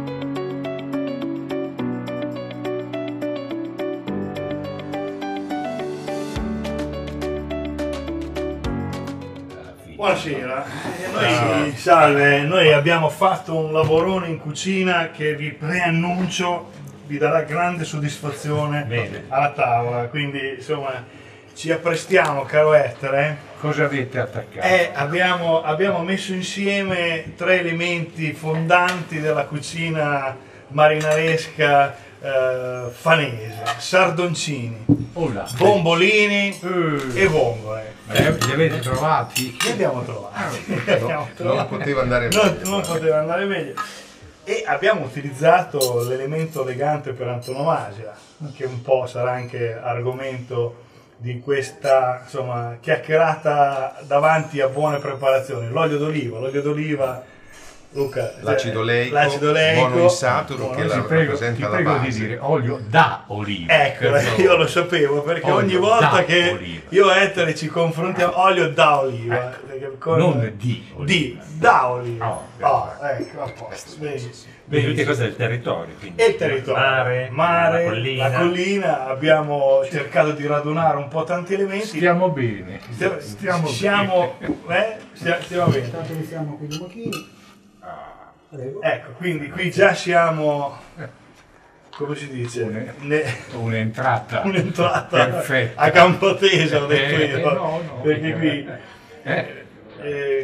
Buonasera, Eh, noi, salve, noi abbiamo fatto un lavorone in cucina che vi preannuncio vi darà grande soddisfazione Bene. alla tavola, quindi insomma ci apprestiamo, caro Ettore. Cosa avete attaccato? Eh, abbiamo, abbiamo messo insieme tre elementi fondanti della cucina marinaresca eh, fanese: sardoncini, Oh là. bombolini Eh, e vongole. ma li av- li avete trovati? Li abbiamo trovati. Li abbiamo trovati. Non poteva andare Non, meglio. non poteva andare meglio. E abbiamo utilizzato l'elemento elegante per antonomasia, che un po' sarà anche argomento di questa, insomma, chiacchierata davanti a buone preparazioni. L'olio d'oliva, l'olio d'oliva, Luca, L'acido leico, l'acido leico, monoinsaturo, che mono- la- Ti prego, rappresenta ti la prego di base. dire olio da oliva. Ecco, per favore. io lo sapevo perché Olio ogni volta da che oliva. io e Ettore ci confrontiamo, olio da oliva, Ecco, perché con- non di oliva. di da oliva. Oh, Oh, ecco, a posto. Benissimo. Quindi tutte cose del territorio. Quindi. E il territorio, Mare, mare, la collina. la collina, abbiamo cercato di radunare un po' tanti elementi. Stiamo bene. Stiamo, Stiamo siamo, eh? Stia- stiamo bene. Intanto iniziamo con i lumachini. Prego. Ecco, quindi qui già siamo, come si dice, Un- Ne- Un'entrata. un'entrata perfetta. a campo teso, ho detto Eh, io, no, no. perché qui Eh, eh,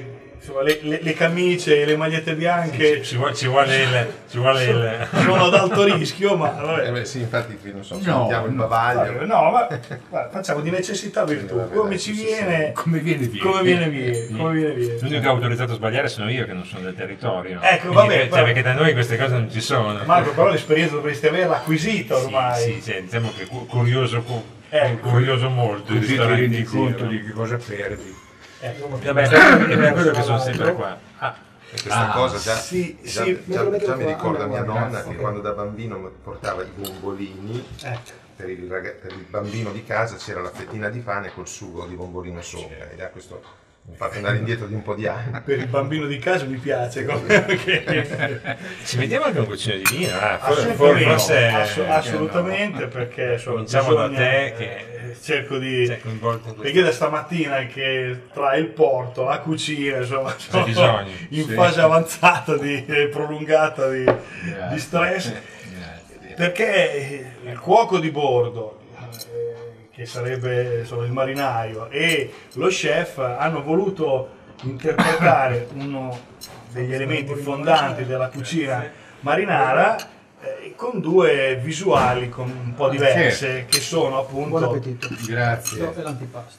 insomma, le, le, le camicie e le magliette bianche Ci, ci vuole, ci vuole il... Ci vuole il... sono ad alto rischio, ma vabbè. Eh beh, sì, infatti qui non so, No, salutiamo il no. bavaglio. No, ma guarda, facciamo di necessità virtù, Vabbè, come dai, ci sì, viene, Come viene via? come viene via, come viene via. L'unico che ha autorizzato a sbagliare sono io, che non sono del territorio. Ecco, Quindi, vabbè, cioè, però- perché da noi queste cose non ci sono. Marco, però l'esperienza dovresti averla acquisita ormai. Sì, sì, cioè, diciamo che cu- curioso, cu- Ecco. curioso molto. i Così ti ristoranti rendi in conto giro. di che cosa perdi. Ecco, Vabbè, è per quello che sono sempre qua. Ah, E questa Ah, cosa già, sì, già, sì. già- già mi ricorda mia nonna Grazie. che quando da bambino mi portava i bombolini, ecco. per il, raga- per il bambino di casa c'era la fettina di pane col sugo di bombolino sopra. Ed è questo mi ha fatto andare indietro di un po' di anni. Per il bambino di casa mi piace, come- perché- ci mettiamo anche un cucino di vino. Ah, assolutamente, forse ass- assolutamente perché insomma, Cominciamo da bisogna, te che- eh, cerco di sei coinvolto in perché questo. da stamattina che tra il porto, la cucina, insomma, sono bisogno. in Sì. fase avanzata di eh, prolungata di, di stress, Grazie. perché il cuoco di bordo, eh, che sarebbe insomma, il marinaio, e lo chef hanno voluto interpretare uno degli elementi fondanti della cucina marinara eh, con due visuali con un po' diverse, che sono Buon appunto, appetito. Grazie. E l'antipasto.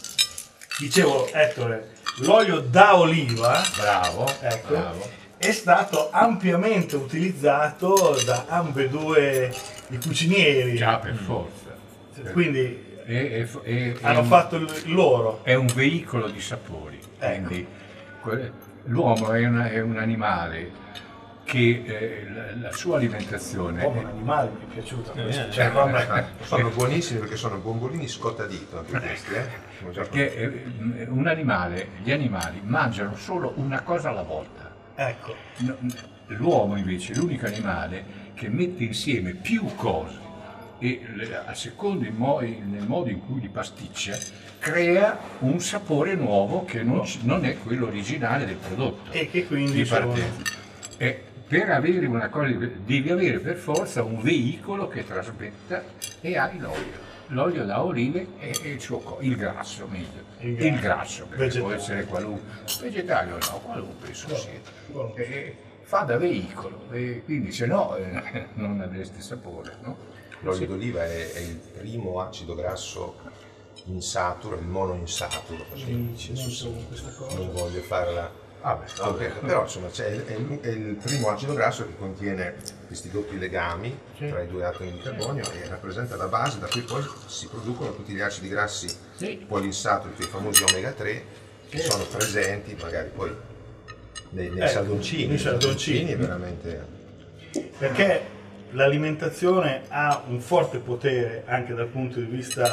dicevo Ettore, l'olio da oliva, Bravo. ecco, Bravo. è stato ampiamente utilizzato da ambedue i cucinieri, Già, per forza. quindi È, è- è- è hanno un- fatto il loro. è un veicolo di sapori. Ecco. Quindi, que- l'uomo è, una- è un animale che eh, la, la sua alimentazione Oh, un animale mi è piaciuto questo, Eh, cioè, guarda, Sono buonissimi perché sono bombolini scottadito anche questi, eh? Come già perché eh, un animale, gli animali mangiano solo una cosa alla volta. ecco, No, L'uomo invece è l'unico animale che mette insieme più cose e le- a secondo il mo- nel modo in cui li pasticcia crea un sapore nuovo che non, ci- non è quello originale del prodotto e che quindi di sono- partenza. E per avere una cosa devi avere per forza un veicolo che trasmetta e hai l'olio. L'olio da olive e e il suo co- il grasso, meglio. Il Il grasso. grasso, perché Vegetale. può essere qualunque vegetale o no, qualunque esso sia. qualunque. E fa da veicolo, e quindi se no eh, non avreste sapore, no? L'olio d'oliva è, è il primo acido grasso insaturo, il monoinsaturo, così Mm, dice, non adesso so questa cosa. non voglio farla Vabbè, completa, però insomma c'è il- è, il, è il primo acido grasso che contiene questi doppi legami tra i due atomi di carbonio e rappresenta la base da cui poi si producono tutti gli acidi grassi Sì. poliinsaturici, i famosi omega tre, che sono presenti magari poi nei, nei Ecco, saldoncini, nei saldoncini. è veramente... perché l'alimentazione ha un forte potere anche dal punto di vista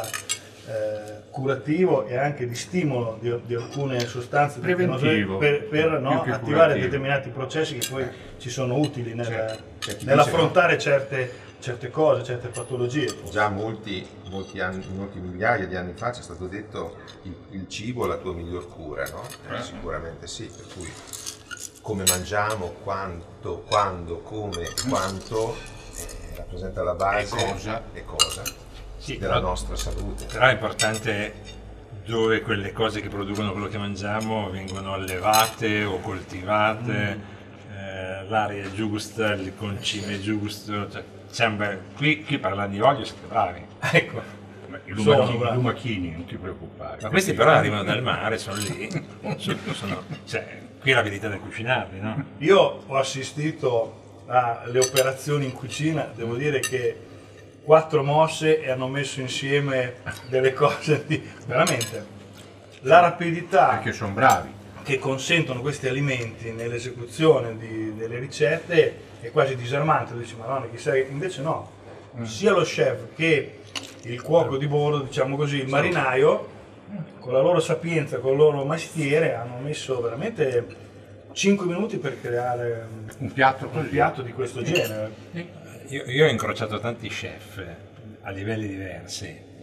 eh, curativo e anche di stimolo di, di alcune sostanze Preventivo, per, per più no, che attivare curativo. determinati processi che poi ci sono utili nel- Certo. C'è chi nell'affrontare certe, certe cose, certe patologie. Già molti, molti, anni, molti migliaia di anni fa ci è stato detto il, il cibo è la tua miglior cura, no? Eh, sicuramente sì, per cui come mangiamo, quanto, quando, come e quanto eh, rappresenta la base E cosa. e cosa Sì, della però- nostra salute. Però è importante dove quelle cose che producono quello che mangiamo vengono allevate o coltivate, eh, l'aria è giusta, il concime è giusto. Cioè, sembra, qui, qui parlando di olio siete bravi. Ecco, Ma I Sono lumachini, bravi. i lumachini, non ti preoccupare. Ma questi però arrivano dal mare, sono lì. Sono, sono- cioè, qui è la verità del cucinarli, no? io ho assistito alle operazioni in cucina, devo dire che quattro mosse e hanno messo insieme delle cose di, veramente la rapidità Perché sono bravi. che consentono questi alimenti nell'esecuzione di- delle ricette è quasi disarmante. Tu dici, madonna, chissà, invece no, sia lo chef che il cuoco di bordo, diciamo così, il marinaio, con la loro sapienza, con il loro mestiere, hanno messo veramente cinque minuti per creare un- Un piatto un così. piatto di questo genere. Io, io ho incrociato tanti chef a livelli diversi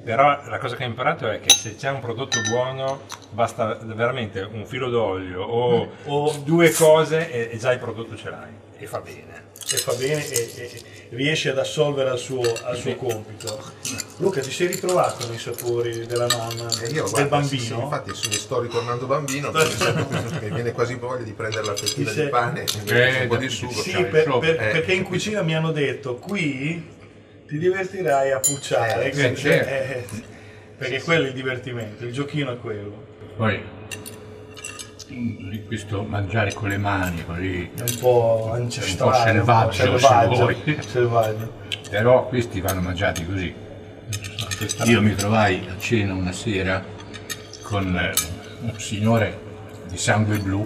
Però la cosa che ho imparato è che se c'è un prodotto buono basta veramente un filo d'olio o, o due cose e, e già il prodotto ce l'hai e fa bene. E fa bene e, e riesce ad assolvere al suo, al suo compito. Luca, ti sei ritrovato nei sapori della nonna, E io, del guarda, bambino? sì, sì, infatti mi sto ritornando bambino, mi viene quasi voglia di prendere la fettina Ti sei- di pane e Eh, un po' di sì, sugo. Sì, Cioè, per- sopra, per- eh. perché in cucina mi hanno detto qui ti divertirai a pucciare, Eh, quindi- sì, certo. eh, perché quello è il divertimento, il giochino è quello. Poi mm, questo mangiare con le mani così, È un po' ancestrale, Un po' selvaggio, se vuoi. selvaggio. però questi vanno mangiati così. Io mi trovai a cena una sera con eh, un signore di sangue blu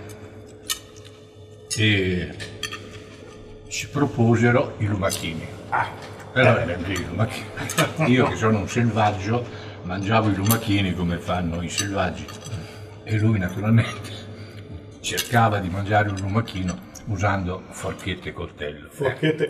e ci proposero i lumachini. Però eh, i lumachini. Io che sono un selvaggio mangiavo i lumachini come fanno i selvaggi e lui naturalmente cercava di mangiare un lumachino usando forchette e coltello. Forchette.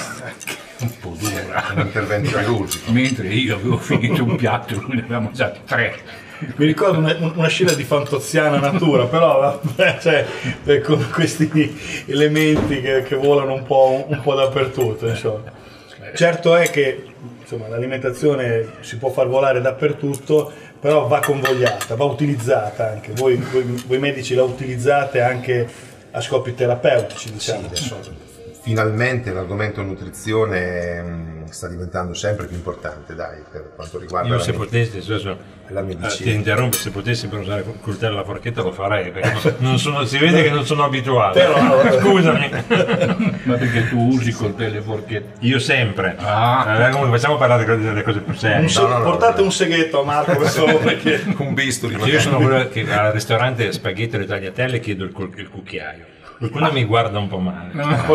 Un po' dura. Un intervento chirurgico. Mentre io avevo finito un piatto e lui ne aveva mangiati tre. Mi ricordo una, una scena di fantoziana natura, però vabbè, cioè, eh, con questi elementi che, che volano un po', un po' dappertutto. Insomma. Certo è che insomma, l'alimentazione si può far volare dappertutto, però va convogliata, va utilizzata anche. Voi, voi, voi medici la utilizzate anche a scopi terapeutici, diciamo. Sì, adesso finalmente l'argomento nutrizione mh, sta diventando sempre più importante, dai, per quanto riguarda Io la, se me- potessi, adesso, la eh, medicina. ti interrompo, se potessi per usare il coltello e la forchetta lo farei, perché non- non sono, si vede che non sono abituato. Però- Scusami. Ma perché tu usi coltello e forchette? Io sempre. Ah. Eh, comunque facciamo parlare delle delle cose più serie. Un se- no, no, portate no. un seghetto a Marco per favore, perché Un bisturi, Io magari. sono quello che al ristorante spaghetti e le tagliatelle chiedo il, col- il cucchiaio. Qualcuno mi guarda un po' male.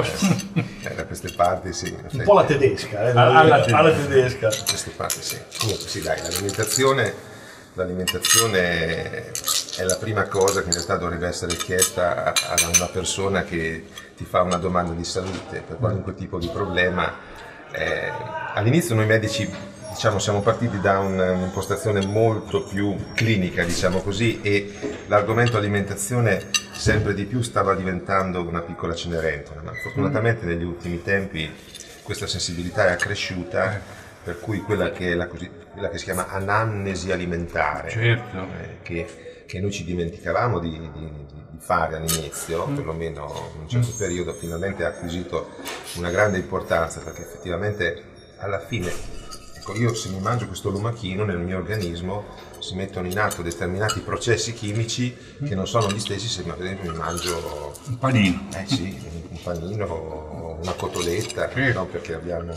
Eh, da queste parti sì. in un po' la effetti. tedesca, eh, Alla- alla tedesca. alla tedesca. Da queste parti sì. Comunque sì, dai, l'alimentazione, l'alimentazione è la prima cosa che in realtà dovrebbe essere chiesta a, a una persona che ti fa una domanda di salute per qualunque tipo di problema. Eh, all'inizio noi medici diciamo, siamo partiti da un- un'impostazione molto più clinica, diciamo così, e l'argomento alimentazione sempre di più stava diventando una piccola cenerentola, ma fortunatamente negli ultimi tempi questa sensibilità è accresciuta, per cui quella che, è la così- quella che si chiama anamnesi alimentare, Certo. eh, che, che noi ci dimenticavamo di, di- di- di fare all'inizio, perlomeno in un certo periodo, finalmente ha acquisito una grande importanza, perché effettivamente alla fine, ecco, io se mi mangio questo lumachino nel mio organismo si mettono in atto determinati processi chimici che non sono gli stessi se per esempio mi mangio Un panino. eh sì, un panino o una cotoletta, Sì. no, perché abbiamo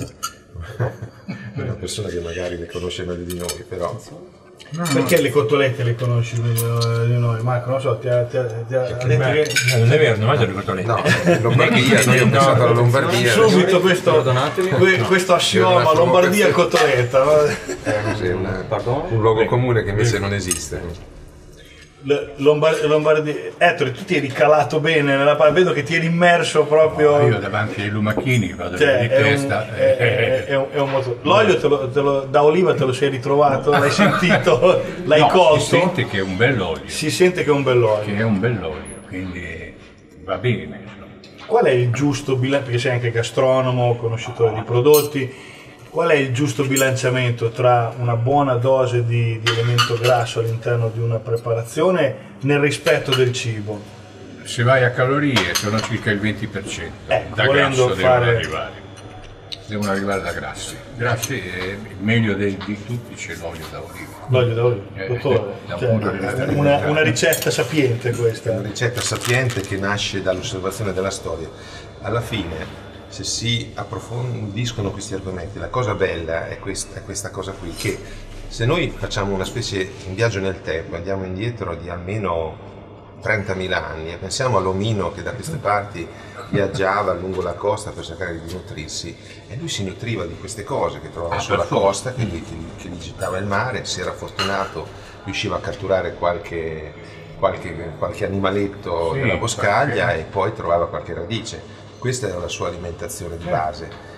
una persona che magari le conosce meglio di noi, però Perché le cotolette le conosci meglio di noi? Marco, non so, ti ha, ti ha- ti ha- ha detto Beh, che... non è vero, non mangio le cotolette. no, in Lombardia, noi ho pensato alla Lombardia, Subito questo, que- questo assioma, Io non Lombardia e sono cotoletta. no? è così, un, un luogo comune che invece non esiste. L- Lombar- Lombardia... Ettore, tu ti eri calato bene nella parte, vedo che ti eri immerso proprio... Io davanti ai lumachini vado Cioè, di è un, testa. è- è- è un- è un moto- L'olio te lo- te lo- da oliva te lo sei ritrovato, l'hai sentito, l'hai No, colto. si sente che è un bell'olio, Si sente che è un bell'olio. che è un bell'olio, quindi va bene. insomma. Qual è il giusto bilanciamento, perché sei anche gastronomo, conoscitore di prodotti, qual è il giusto bilanciamento tra una buona dose di, di elemento grasso all'interno di una preparazione nel rispetto del cibo? Se vai a calorie sono circa il venti per cento, Eh, da volendo grasso fare- devono arrivare. Devono arrivare da grassi. Grassi è meglio de- di tutti c'è l'olio da oliva. L'olio d'olio, Eh, dottore, da un cioè, punto di vista una, alimentare. una ricetta sapiente È questa. una ricetta sapiente che nasce dall'osservazione della storia. Alla fine, se si approfondiscono questi argomenti, la cosa bella è questa, è questa cosa qui, che se noi facciamo una specie, un viaggio nel tempo, andiamo indietro di almeno trentamila anni e pensiamo all'omino che da queste parti viaggiava lungo la costa per cercare di nutrirsi, e lui si nutriva di queste cose che trovava sulla costa, che gli, che gli gettava il mare, se era fortunato riusciva a catturare qualche, qualche, qualche animaletto Sì, nella boscaglia qualche- e poi trovava qualche radice. Questa era la sua alimentazione di base.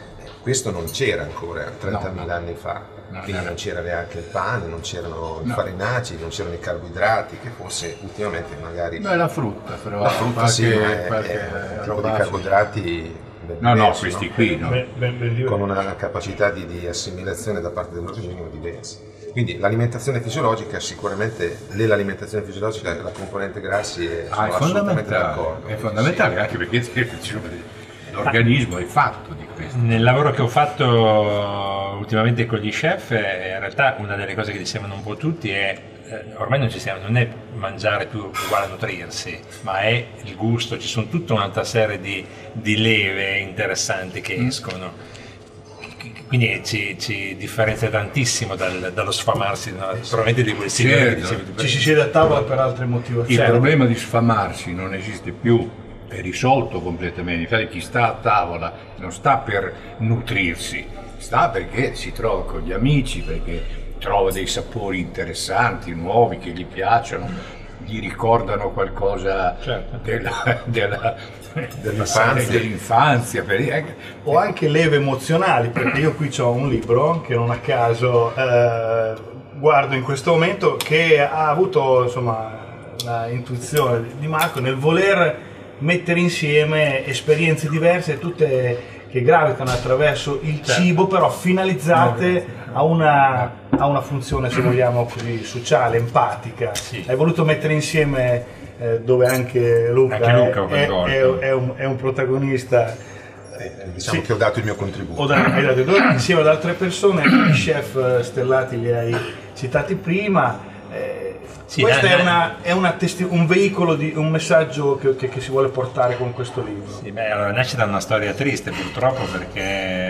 questo non c'era ancora trentamila no, no. anni fa, no, quindi no. non c'era neanche il pane, non c'erano i no. farinacei, non c'erano i carboidrati, che forse ultimamente magari... Beh, la frutta però. La frutta qualche, sì, ma è, qualche è un tipo roba di carboidrati ben No, no, diverso, questi no? qui no. Ben- ben- ben diverso. Con una capacità di, di assimilazione da parte dell'organismo diversa. Quindi l'alimentazione fisiologica, sicuramente nell'alimentazione fisiologica la componente grassi è, Ah, è sono assolutamente fondamentale, d'accordo. è fondamentale Sì. anche perché diciamo, l'organismo è fatto di questo. Nel lavoro che ho fatto ultimamente con gli chef, eh, in realtà una delle cose che dicevano un po' tutti è eh, ormai non ci siamo, non è mangiare più uguale a nutrirsi, ma è il gusto, ci sono tutta un'altra serie di, di leve interessanti che Mm. escono. Quindi ci, ci differenzia tantissimo dal- dallo sfamarsi, no? Probabilmente di quel signore Certo. che dicevi tu Ci prima. si siede a tavola per altre Il motivazioni. problema di sfamarsi non esiste più, è risolto completamente. Infatti chi sta a tavola non sta per nutrirsi, sta perché si trova con gli amici, perché trova dei sapori interessanti, nuovi, che gli piacciono, gli ricordano qualcosa Certo. della, della, Dell'infanzia. dell'infanzia, per- O anche leve emozionali, perché io qui ho un libro che non a caso eh, guardo in questo momento, che ha avuto insomma la intuizione di Marco nel voler mettere insieme esperienze diverse, tutte che gravitano attraverso il cibo, però finalizzate a una, a una funzione, se vogliamo così, sociale, empatica. Sì. Hai voluto mettere insieme, eh, dove anche Luca, Anche Luca è, ho coinvolto. è- è un, è un protagonista. Eh, diciamo Sì. che ho dato il mio contributo. O da- hai dato due, insieme ad altre persone, i chef stellati li hai citati prima. eh, Sì, questo eh, è, eh. una- è una testi- un veicolo, di, un messaggio che, che- che si vuole portare con questo libro. Sì, beh, allora, nasce da una storia triste purtroppo, perché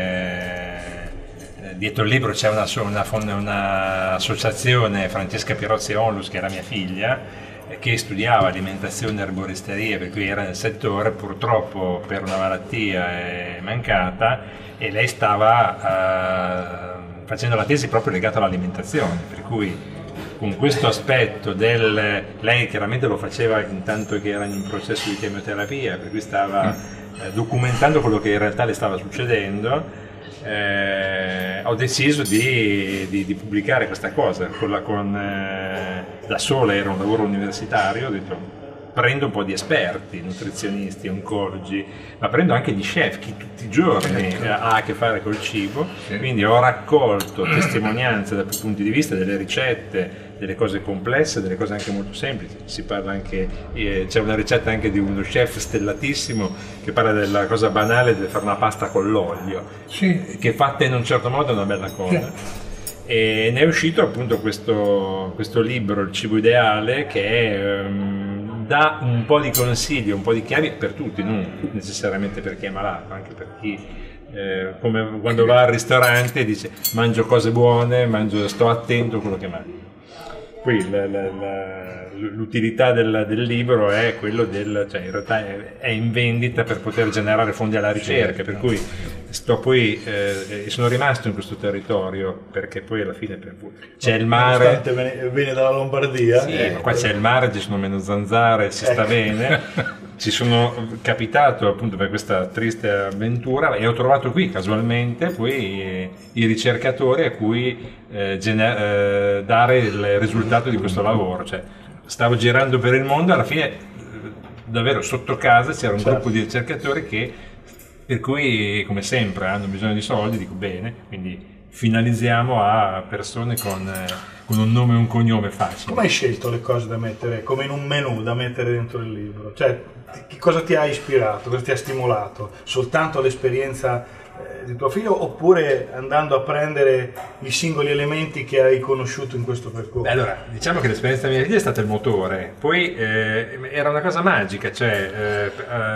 eh, dietro il libro c'è una, so- una fon- una associazione, Francesca Pirozzi Onlus, che era mia figlia, eh, che studiava alimentazione e erboristeria, per cui era nel settore. Purtroppo per una malattia è mancata e lei stava eh, facendo la tesi proprio legata all'alimentazione, per cui con questo aspetto del... lei chiaramente lo faceva intanto che era in un processo di chemioterapia, per cui stava eh, documentando quello che in realtà le stava succedendo. Eh, ho deciso di, di- di pubblicare questa cosa con la, con, eh, da sola, era un lavoro universitario, ho detto prendo un po' di esperti, nutrizionisti, oncologi, ma prendo anche gli chef, chi tutti i giorni eh, ha a che fare col cibo, quindi ho raccolto testimonianze dal punto di vista delle ricette, delle cose complesse, delle cose anche molto semplici. Si parla anche, eh, c'è una ricetta anche di uno chef stellatissimo che parla della cosa banale di fare una pasta con l'olio, Sì. che fatta in un certo modo è una bella cosa. E ne è uscito appunto questo, questo libro, Il cibo ideale, che ehm, dà un po' di consigli, un po' di chiavi per tutti, non necessariamente per chi è malato, anche per chi eh, come quando va al ristorante dice mangio cose buone, mangio, sto attento a quello che mangio. Poi la- la- la- l'utilità del, del libro è quello del, cioè in realtà è, è in vendita per poter generare fondi alla ricerca, per cui sto poi eh, sono rimasto in questo territorio perché poi alla fine per cui c'è il mare. Nonostante viene, viene dalla Lombardia. Sì, eh, ma qua c'è il mare, ci sono meno zanzare, si sta Ecco. bene. Ci sono capitato appunto per questa triste avventura e ho trovato qui casualmente poi eh, i ricercatori a cui eh, gene- eh, dare il risultato di questo lavoro. Cioè, stavo girando per il mondo, alla fine eh, davvero sotto casa c'era un Certo. gruppo di ricercatori che, per cui come sempre hanno bisogno di soldi, dico bene, quindi finalizziamo a persone con, eh, con un nome e un cognome facile. Come hai scelto le cose da mettere, come in un menù da mettere dentro il libro? Cioè, che cosa ti ha ispirato, cosa ti ha stimolato? Soltanto l'esperienza eh, di tuo figlio, oppure andando a prendere i singoli elementi che hai conosciuto in questo percorso? Beh, allora, diciamo che l'esperienza mia figlia è stata il motore, poi eh, era una cosa magica, cioè eh,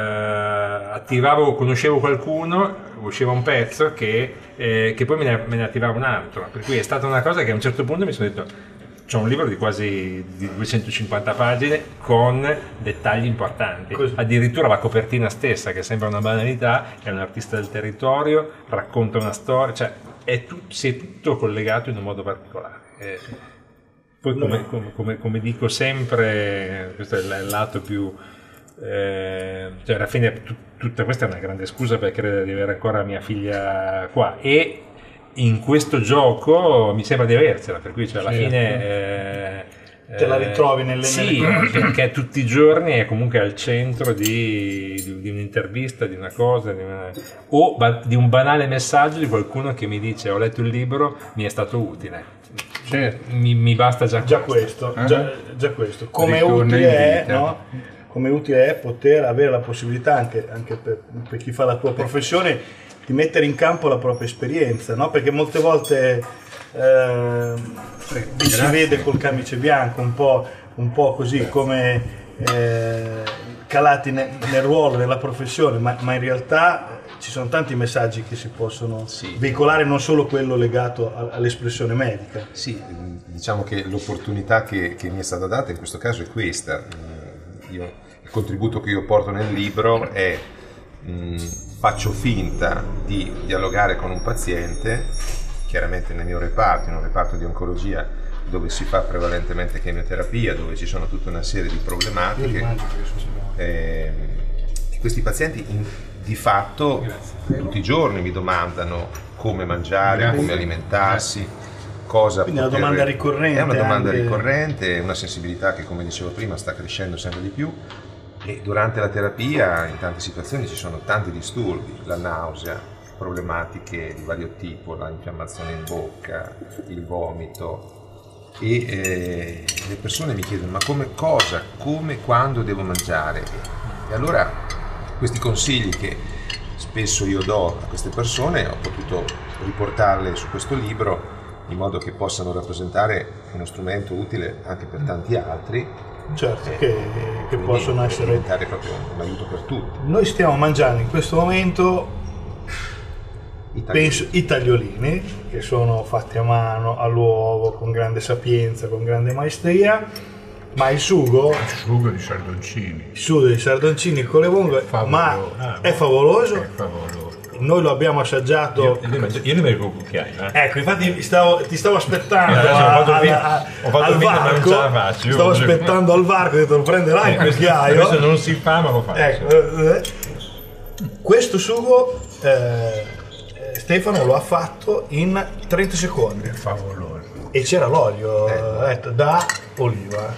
eh, attivavo, conoscevo qualcuno, usciva un pezzo che, eh, che poi me ne, me ne attivava un altro, per cui è stata una cosa che a un certo punto mi sono detto c'ho un libro di quasi di duecentocinquanta pagine con dettagli importanti. Così. Addirittura la copertina stessa, che sembra una banalità, è un artista del territorio, racconta una storia, cioè è tu- si è tutto collegato in un modo particolare. Eh, poi come, come- come- come dico sempre, questo è il lato più eh, cioè alla fine t- tutta questa è una grande scusa per credere di avere ancora mia figlia qua, e in questo gioco mi sembra di avercela, per cui cioè alla Certo. fine eh, Te la ritrovi nelle, sì, nelle... perché tutti i giorni è comunque al centro di, di, di un'intervista, di una cosa, di una, o ba- di un banale messaggio di qualcuno che mi dice: ho letto il libro, mi è stato utile. Certo. Mi, mi basta già, Già questo, Eh? già, già questo. Come Ritorna in utile, è, vita. no? Come utile è poter avere la possibilità, anche, anche per, per chi fa la tua professione, di mettere in campo la propria esperienza, no? Perché molte volte eh, vi si vede col camice bianco, un po', un po' così come eh, calati ne- nel ruolo, nella professione, ma, ma in realtà ci sono tanti messaggi che si possono Sì. veicolare, non solo quello legato a- all'espressione medica. Sì, diciamo che l'opportunità che, che mi è stata data in questo caso è questa. Io, il contributo che io porto nel libro è mh, faccio finta di dialogare con un paziente, chiaramente nel mio reparto, in un reparto di oncologia dove si fa prevalentemente chemioterapia, dove ci sono tutta una serie di problematiche. Eh, questi pazienti in, di fatto tutti i giorni mi domandano come mangiare, Grazie. come alimentarsi, cosa Quindi è una poter- domanda ricorrente È una domanda anche. ricorrente, è una sensibilità che, come dicevo prima, sta crescendo sempre di più, e durante la terapia in tante situazioni ci sono tanti disturbi, la nausea, problematiche di vario tipo, la infiammazione in bocca, il vomito, e eh, le persone mi chiedono: ma come, cosa, come, quando devo mangiare? E allora questi consigli che spesso io do a queste persone ho potuto riportarle su questo libro, in modo che possano rappresentare uno strumento utile anche per tanti altri, Certo, eh, che, che quindi possono per essere... diventare proprio un aiuto per tutti. Noi stiamo mangiando in questo momento, Italiani. penso, i tagliolini, che sono fatti a mano, all'uovo, con grande sapienza, con grande maestria, ma il sugo, Il sugo di sardoncini. il sugo dei sardoncini con le vongole, ma Favoloso. è favoloso. È favoloso. Noi lo abbiamo assaggiato. Io, io li mangio- io li mangio col cucchiaio, eh. Ecco, infatti stavo- ti stavo aspettando Adesso a- ho fatto a- finta- a- ho fatto al finta, ma non varco. ce la faccio, io Stavo mangio- aspettando al varco, ho detto lo prenderai il Questo, cucchiaio. questo non si fa, ma lo faccio. Ecco, eh, questo sugo eh, Stefano lo ha fatto in trenta secondi È favoloso. e c'era l'olio Eh. ha detto, da oliva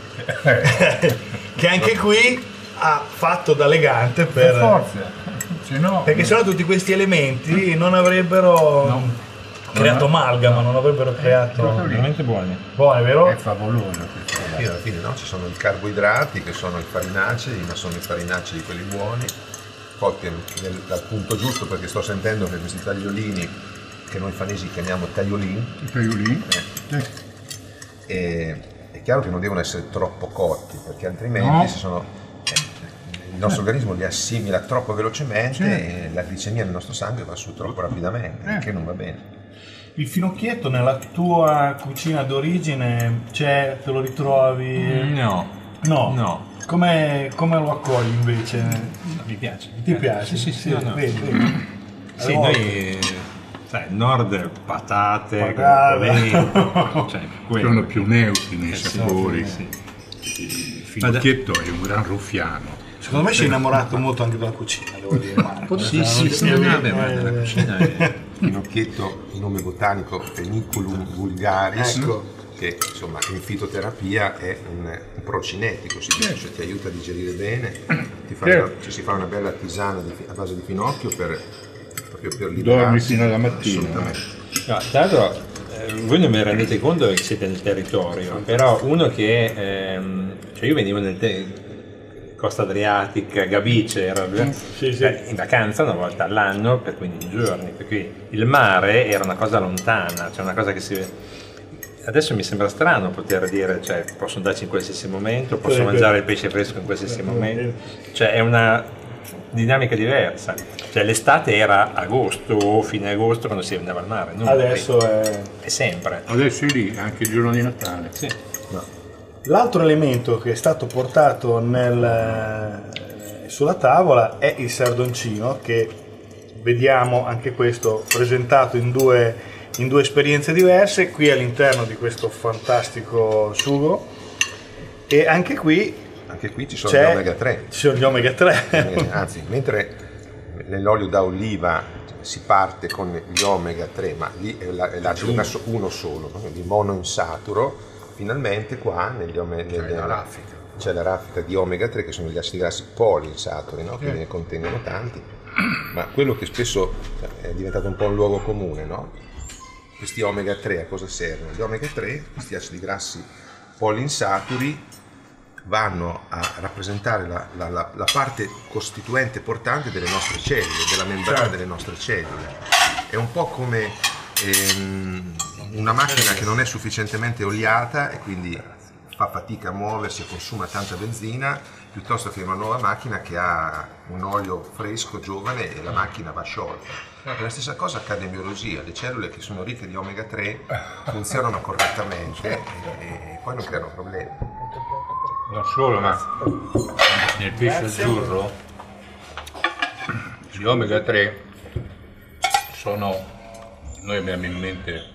che anche qui ha fatto da legante Per per, forza. Se no, perché sennò tutti questi elementi non avrebbero No. creato amalgama, non avrebbero creato proprio lì. Veramente buoni. buone, vero? è favoloso questo. Sì, alla fine no? Ci sono i carboidrati che sono i farinacei, ma sono i farinacei di quelli buoni, cotti nel- dal punto giusto, perché sto sentendo che questi tagliolini, che noi fanesi chiamiamo tagliolini, I tagliolini. eh, Sì. e è chiaro che non devono essere troppo cotti, perché altrimenti No. si sono, eh, il nostro organismo li assimila troppo velocemente Sì. e la glicemia nel nostro sangue va su troppo rapidamente, Eh. che non va bene. Il finocchietto nella tua cucina d'origine c'è, te lo ritrovi? No. No. No. Come, come lo accogli invece? Mi piace. Ti piace? Sì, sì, sì. no, no. vedi, vedi. Sì, Allora, noi, sai, nord patate, Patate. polenti, cioè, quello. Sono più neutri nei Eh, sì, sapori. sì. Il finocchietto è un gran ruffiano. Secondo me sei innamorato molto anche della cucina, devo dire, Marco. Sì, sì, sì, Eh, no, eh, vabbè, ma eh, la cucina è... Finocchietto, il nome botanico Feniculum vulgaris, Ecco. che insomma in fitoterapia è un, un procinetico, si dice, cioè ti aiuta a digerire bene, ti fa Certo. una- ci si fa una bella tisana di fi- a base di finocchio per, proprio per Dormi liberarsi. fino alla mattina. Assolutamente. No, tra l'altro eh, voi non vi rendete conto che siete nel territorio, però uno che, ehm, cioè io venivo nel te- Costa Adriatica, Gabice, era Sì, sì. eh, in vacanza una volta all'anno per quindici giorni, per cui il mare era una cosa lontana, cioè una cosa che si... Adesso mi sembra strano poter dire, cioè posso andarci in qualsiasi momento, posso Sì, mangiare sì. il pesce fresco in qualsiasi momento, cioè è una dinamica diversa, cioè l'estate era agosto o fine agosto quando si andava al mare, non Adesso è... è sempre. Adesso è lì, anche il giorno di Natale. Sì. L'altro elemento che è stato portato nel, sulla tavola è il sardoncino, che vediamo anche questo presentato in due, in due esperienze diverse, qui all'interno di questo fantastico sugo, e anche qui anche qui ci sono C'è- gli omega tre. Ci sono gli omega tre. Eh, Anzi, mentre nell'olio da oliva si parte con gli omega tre, ma lì è la- è l'acido grasso uno solo, no? Quindi monoinsaturo, finalmente qua negli ome- nelle- la raffica. c'è la raffica di omega tre che sono gli acidi grassi poliinsaturi, no? Quindi ne contengono tanti, ma quello che spesso è diventato un po' un luogo comune, no? Questi omega tre a cosa servono? Gli omega tre, questi acidi grassi poliinsaturi, vanno a rappresentare la, la- la- la parte costituente portante delle nostre cellule, della membrana delle nostre cellule. È un po' come ehm, una macchina che non è sufficientemente oliata e quindi fa fatica a muoversi e consuma tanta benzina, piuttosto che una nuova macchina che ha un olio fresco, giovane, e la macchina va sciolta. E la stessa cosa accade in biologia, le cellule che sono ricche di omega tre funzionano correttamente e, e poi non creano problemi. Non solo, ma nel pesce azzurro gli omega tre sono, noi abbiamo in mente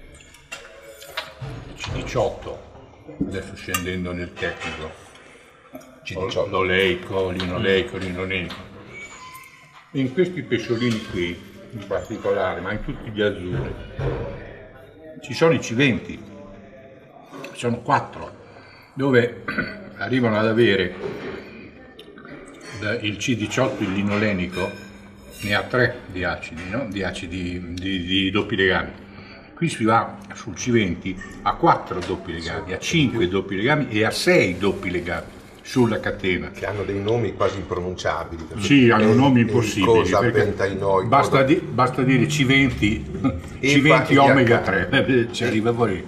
C diciotto, adesso scendendo nel tecnico, C diciotto. l'oleico, l'inoleico, l'inolenico. In questi pesciolini qui, in particolare, ma in tutti gli azzurri, ci sono i C venti, sono quattro, dove arrivano ad avere il C diciotto, il linolenico, ne ha tre di acidi, no? di acidi di, di doppi legami. Qui si va sul C venti a quattro doppi legami, a cinque doppi legami e a sei doppi legami sulla catena. Che hanno dei nomi quasi impronunciabili. Sì, hanno E- nomi e impossibili. cosa, perché pentainoico, basta, di- basta dire C venti, C venti e omega H. tre, ci arriva fuori.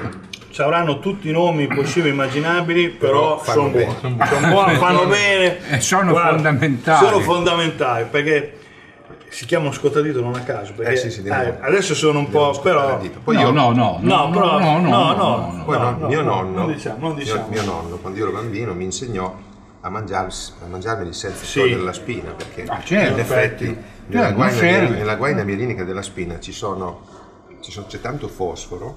Ci avranno tutti i nomi possibili e immaginabili, però, Però fanno sono bene. buoni. Sono buoni, fanno bene. E sono fondamentali. Sono fondamentali perché si chiamano scottadito non a caso. Perché Eh sì, sì, di eh, nuovo. adesso sono un po'. Però. Poi no, io, no, no, No, però. no, no, no, no, no. poi no, no, no, mio no, nonno, non diciamo, non mio- diciamo. mio nonno, quando io ero bambino, mi insegnò a, mangiarsi, a mangiarmeli senza Sì. togliere la spina, perché Ah, certo. in effetti nella, Certo, guaina, non serve. nella guaina mielinica della spina ci sono, ci sono- c'è tanto fosforo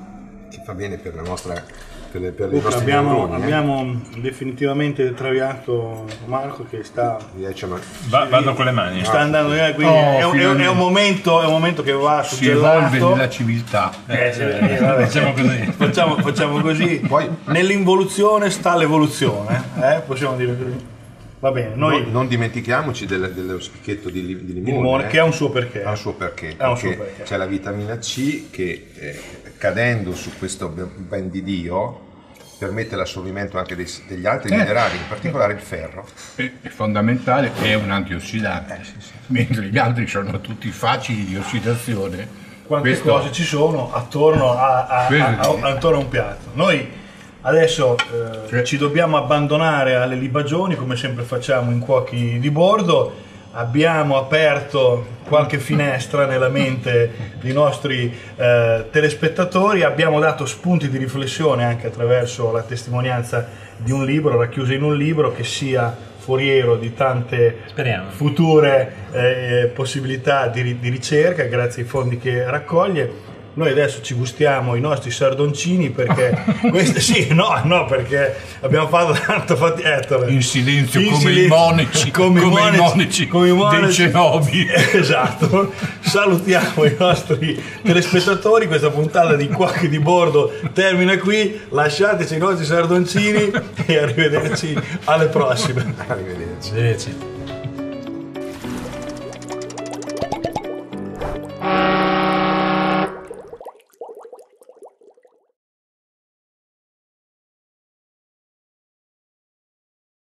che fa bene per la nostra per le, per le Luca, nostre abbiamo, neuroni, eh. abbiamo definitivamente traviato Marco che sta, Riesce a- Va- vado con le mani. sta andando via, quindi Oh, è, un- è un, è finalmente. un momento, è un momento che va Si evolve suggellato. nella civiltà. Eh, sì, eh, vabbè. Facciamo così. Facciamo, facciamo così. Poi- Nell'involuzione sta l'evoluzione, eh? Possiamo dire così. Va bene, noi Non, non dimentichiamoci del- dello spicchietto di, li- di limone, limone, eh. che ha un suo perché. Ha un suo perché, Ha un perché suo perché. c'è la vitamina C che eh, cadendo su questo ben di Dio permette l'assorbimento anche dei- degli altri Eh. minerali, in particolare il ferro. È è fondamentale, è un antiossidante, mentre gli altri sono tutti facili di ossidazione. Quante Questo- cose ci sono attorno a, a- Quello a- sì. a- attorno a un piatto. Noi adesso eh, Sì. ci dobbiamo abbandonare alle libagioni come sempre facciamo in Cuochi di Bordo. Abbiamo aperto qualche finestra nella mente dei nostri eh, telespettatori, abbiamo dato spunti di riflessione anche attraverso la testimonianza di un libro, racchiuso in un libro che sia foriero di tante Speriamo. future eh, possibilità di, ri- di ricerca grazie ai fondi che raccoglie. Noi adesso ci gustiamo i nostri sardoncini perché queste sì, no, no, perché abbiamo fatto tanto fatica In silenzio, In come silenzio, i monaci, come i come i monaci, monaci come i dei monaci. cenobi. Esatto. Salutiamo i nostri telespettatori. Questa puntata di Cuochi di Bordo termina qui. Lasciateci i nostri sardoncini e arrivederci alle prossime. Arrivederci. Invece.